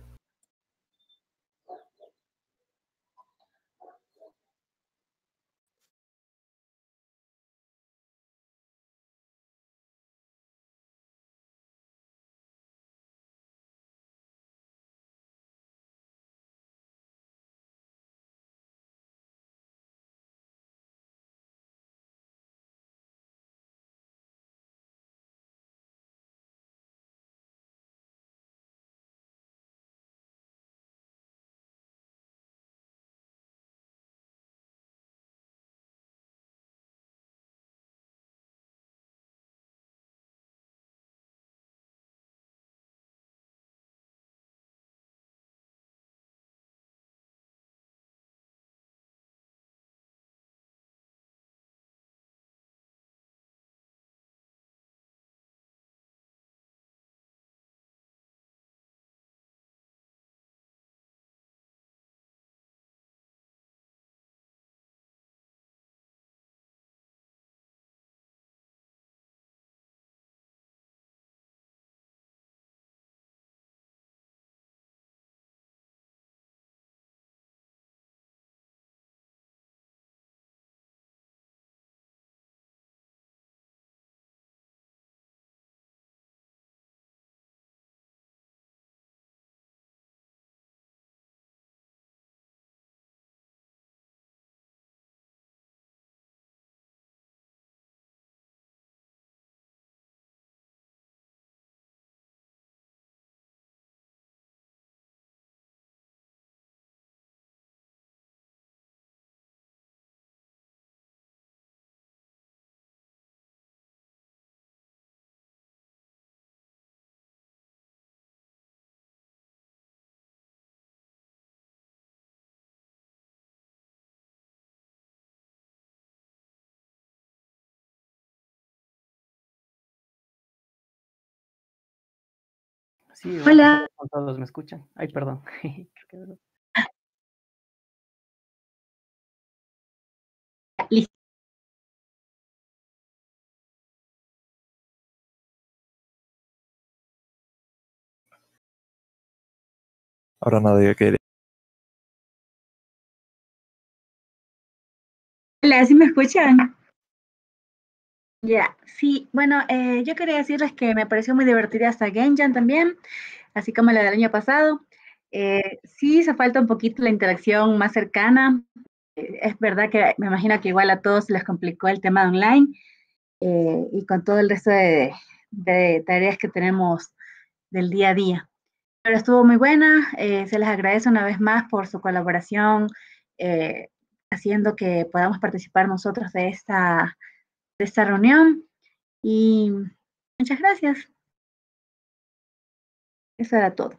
Sí, Hola. con todos me escuchan. Ay, perdón. Listo. Ahora nadie quiere. Hola, ¿sí me escuchan? Ya, sí, bueno, eh, yo quería decirles que me pareció muy divertida esta Game Jam también, así como la del año pasado. Eh, sí hizo falta un poquito la interacción más cercana. Eh, es verdad que me imagino que igual a todos les complicó el tema de online, eh, y con todo el resto de, de tareas que tenemos del día a día. Pero estuvo muy buena, eh, se les agradece una vez más por su colaboración, eh, haciendo que podamos participar nosotros de esta, de esta reunión. Y muchas gracias. Eso era todo.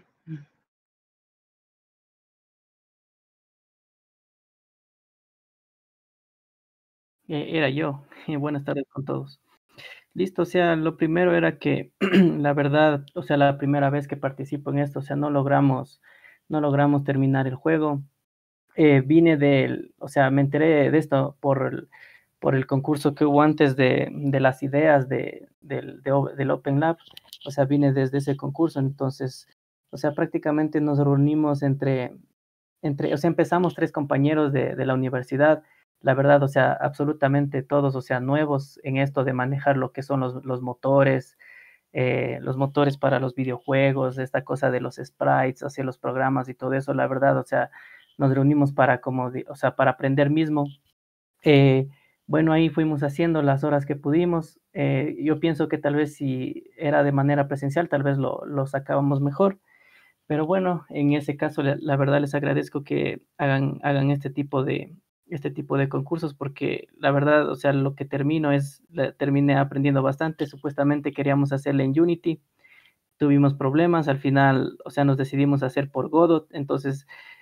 Eh, era yo. Eh, buenas tardes con todos. Listo, o sea, lo primero era que la verdad, o sea, la primera vez que participo en esto, o sea, no logramos, no logramos terminar el juego. Eh, vine del, o sea, me enteré de esto por el, por el concurso que hubo antes de, de las ideas de, del, de o- del Open Lab. O sea, vine desde ese concurso, entonces, o sea, prácticamente nos reunimos entre, entre, o sea, empezamos tres compañeros de, de la universidad, la verdad, o sea, absolutamente todos, o sea, nuevos en esto de manejar lo que son los, los motores, eh, los motores para los videojuegos, esta cosa de los sprites, hacia los programas y todo eso, la verdad, o sea, nos reunimos para como, di- o sea, para aprender mismo. Eh, bueno, ahí fuimos haciendo las horas que pudimos. Eh, yo pienso que tal vez si era de manera presencial, tal vez lo, lo sacábamos mejor. Pero bueno, en ese caso, la, la verdad les agradezco que hagan, hagan este tipo de, este tipo de concursos porque la verdad, o sea, lo que termino es, la- terminé aprendiendo bastante. Supuestamente queríamos hacerla en Unity, tuvimos problemas, al final, o sea, nos decidimos hacer por Godot, entonces,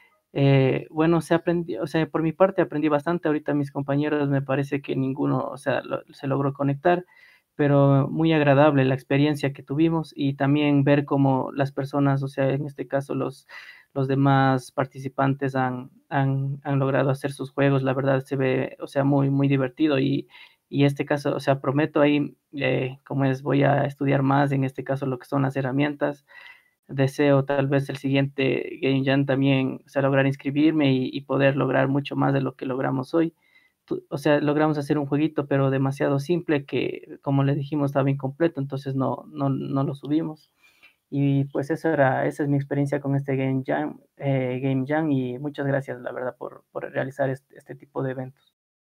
eh, bueno, se aprendió, o sea, por mi parte aprendí bastante, ahorita mis compañeros me parece que ninguno, o sea, lo- se logró conectar, pero muy agradable la experiencia que tuvimos y también ver cómo las personas, o sea, en este caso los, los demás participantes han, han, han logrado hacer sus juegos, la verdad se ve, o sea, muy, muy divertido y, y este caso, o sea, prometo ahí, eh, como es, voy a estudiar más, en este caso lo que son las herramientas. Deseo tal vez el siguiente Game Jam también, o sea, lograr inscribirme y, y poder lograr mucho más de lo que logramos hoy. Tu- O sea, logramos hacer un jueguito, pero demasiado simple que, como le dijimos, estaba incompleto, entonces no, no, no lo subimos. Y pues eso era, esa es mi experiencia con este Game Jam, eh, Game Jam y muchas gracias, la verdad, por, por realizar este, este tipo de eventos.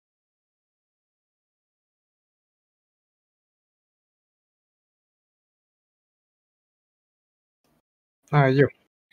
Ah, yo.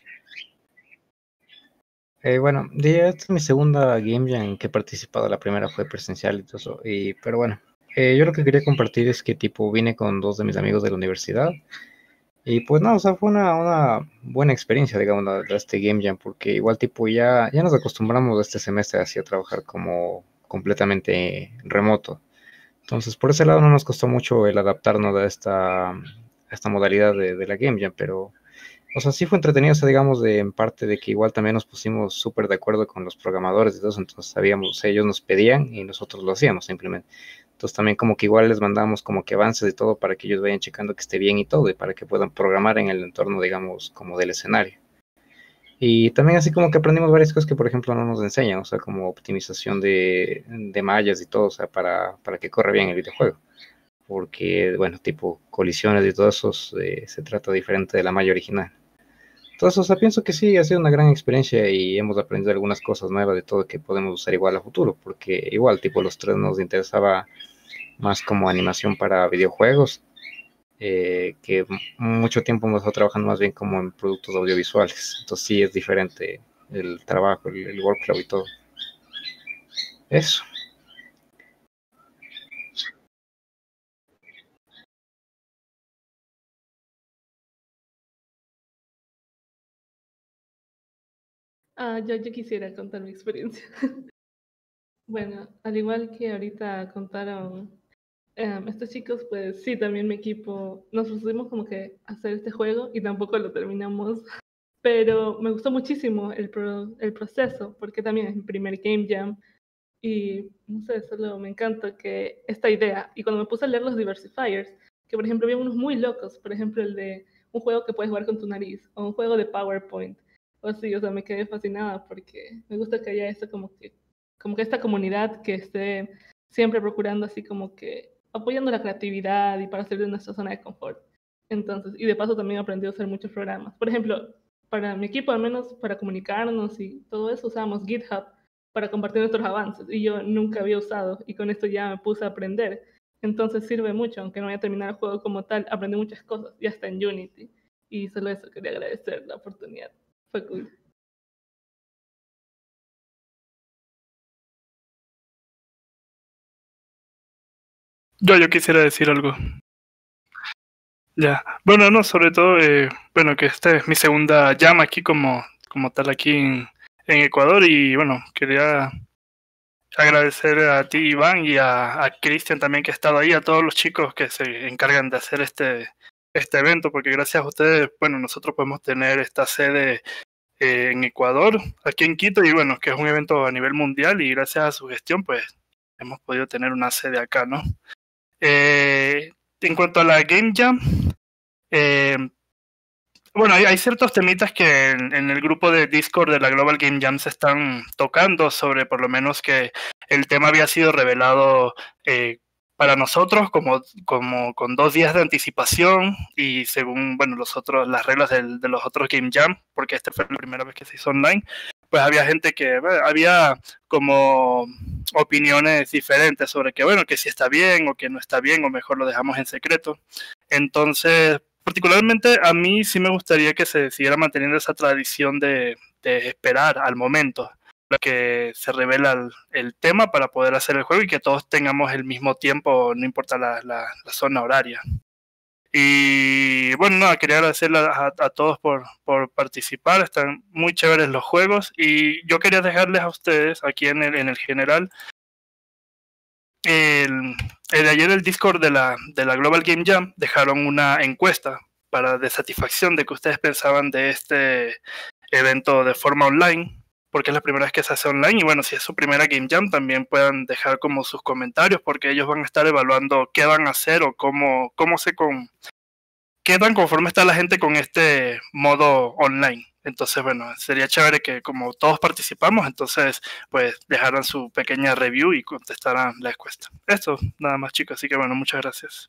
Eh, bueno, diría, esta es mi segunda Game Jam en que he participado. La primera fue presencial y todo eso. Y, pero bueno, eh, yo lo que quería compartir es que tipo vine con dos de mis amigos de la universidad. Y pues no, o sea, fue una, una buena experiencia, digamos, la- la- este Game Jam, porque igual tipo ya, ya nos acostumbramos este semestre así a trabajar como completamente remoto. Entonces, por ese lado no nos costó mucho el adaptarnos a esta, a esta modalidad de, de la Game Jam, pero, o sea, sí fue entretenido, o sea, digamos, de, en parte de que igual también nos pusimos súper de acuerdo con los programadores y todo eso, entonces sabíamos, o sea, ellos nos pedían y nosotros lo hacíamos simplemente. Entonces también como que igual les mandamos como que avances y todo para que ellos vayan checando que esté bien y todo y para que puedan programar en el entorno, digamos, como del escenario. Y también así como que aprendimos varias cosas que, por ejemplo, no nos enseñan, o sea, como optimización de, de mallas y todo, o sea, para, para que corra bien el videojuego. Porque, bueno, tipo colisiones y todo eso eh, se trata diferente de la malla original. Entonces, o sea, pienso que sí, ha sido una gran experiencia y hemos aprendido algunas cosas nuevas de todo que podemos usar igual a futuro, porque igual, tipo, los tres nos interesaba más como animación para videojuegos, eh, que m- mucho tiempo hemos estado trabajando más bien como en productos audiovisuales. Entonces sí es diferente el trabajo, el, el workflow y todo. Eso. Ah, yo, yo quisiera contar mi experiencia. Bueno, al igual que ahorita contaron em, estos chicos, pues sí, también mi equipo nos pusimos como que a hacer este juego y tampoco lo terminamos. Pero me gustó muchísimo el, pro- el proceso, porque también es mi primer Game Jam y no sé, solo me encanta que esta idea. Y cuando me puse a leer los diversifiers, que por ejemplo había unos muy locos, por ejemplo el de un juego que puedes jugar con tu nariz o un juego de PowerPoint o así, o sea, me quedé fascinada porque me gusta que haya eso como que como que esta comunidad que esté siempre procurando así como que apoyando la creatividad y para salir de nuestra zona de confort. Entonces, y de paso también he aprendido a hacer muchos programas. Por ejemplo, para mi equipo, al menos para comunicarnos y todo eso, usamos GitHub para compartir nuestros avances. Y yo nunca había usado, y con esto ya me puse a aprender. Entonces sirve mucho, aunque no vaya a terminar el juego como tal, aprendí muchas cosas, ya está en Unity. Y solo eso, quería agradecer la oportunidad. Fue cool. Yo, yo quisiera decir algo. Ya, bueno, no, sobre todo, eh, bueno, que esta es mi segunda llama aquí como, como tal aquí en, en Ecuador y bueno, quería agradecer a ti, Iván, y a, a Cristian también que ha estado ahí, a todos los chicos que se encargan de hacer este, este evento, porque gracias a ustedes, bueno, nosotros podemos tener esta sede eh, en Ecuador, aquí en Quito, y bueno, que es un evento a nivel mundial y gracias a su gestión, pues hemos podido tener una sede acá, ¿no? Eh, en cuanto a la Game Jam, eh, bueno, hay, hay ciertos temitas que en, en el grupo de Discord de la Global Game Jam se están tocando sobre por lo menos que el tema había sido revelado eh, para nosotros como, como con dos días de anticipación y según bueno los otros las reglas del, de los otros Game Jam, porque esta fue la primera vez que se hizo online, pues había gente que bueno, había como opiniones diferentes sobre que bueno, que si está bien o que no está bien o mejor lo dejamos en secreto. Entonces, particularmente a mí sí me gustaría que se siguiera manteniendo esa tradición de, de esperar al momento para que se revela el, el tema para poder hacer el juego y que todos tengamos el mismo tiempo, no importa la, la, la zona horaria. Y bueno, nada, quería agradecerle a, a todos por, por participar, están muy chéveres los juegos y yo quería dejarles a ustedes aquí en el, en el general el, el de ayer el Discord de la, de la Global Game Jam dejaron una encuesta para de satisfacción de que ustedes pensaban de este evento de forma online, porque es la primera vez que se hace online y bueno, si es su primera Game Jam también puedan dejar como sus comentarios porque ellos van a estar evaluando qué van a hacer o cómo, cómo se con qué tan conforme está la gente con este modo online. Entonces, bueno, sería chévere que como todos participamos, entonces, pues dejaran su pequeña review y contestaran la encuesta. Esto, nada más, chicos. Así que, bueno, muchas gracias.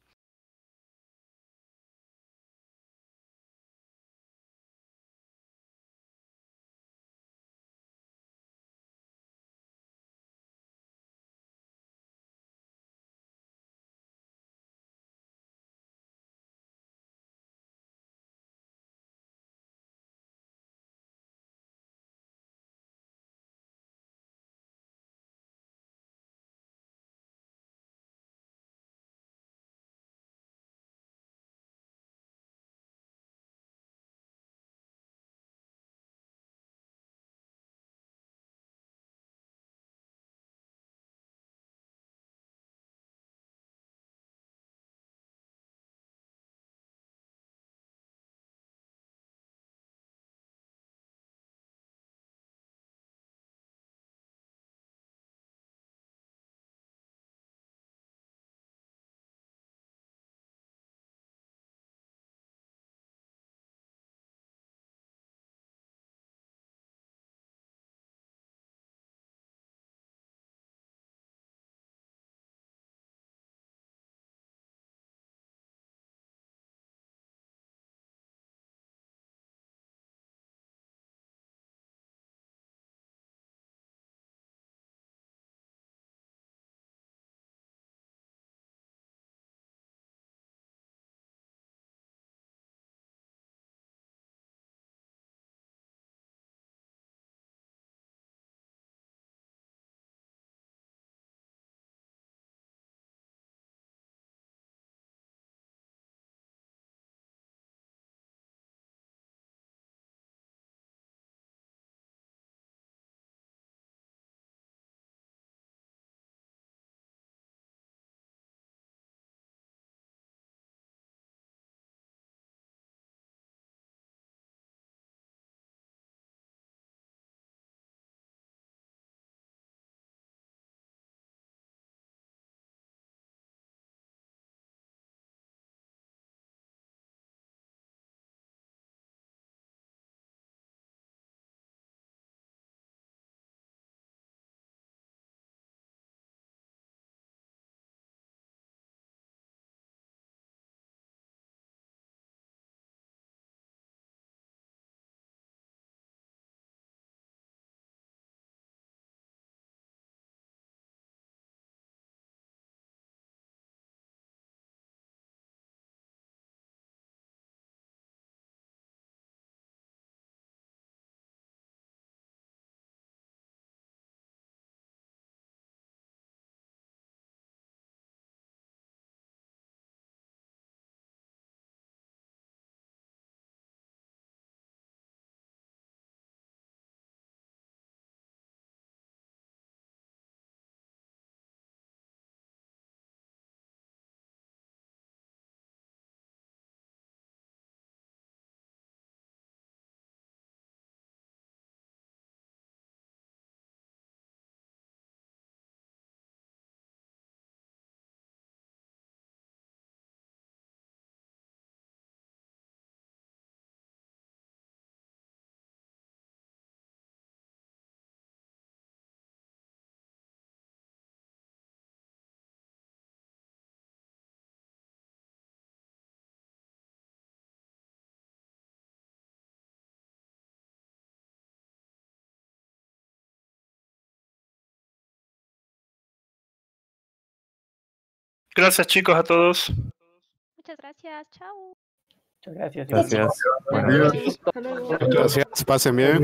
Gracias, chicos, a todos. Muchas gracias. Chao. Muchas gracias. Gracias. Adiós. Hasta luego. Gracias, pasen bien.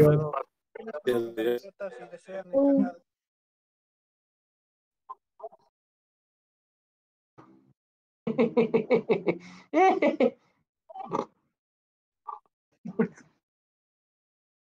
Por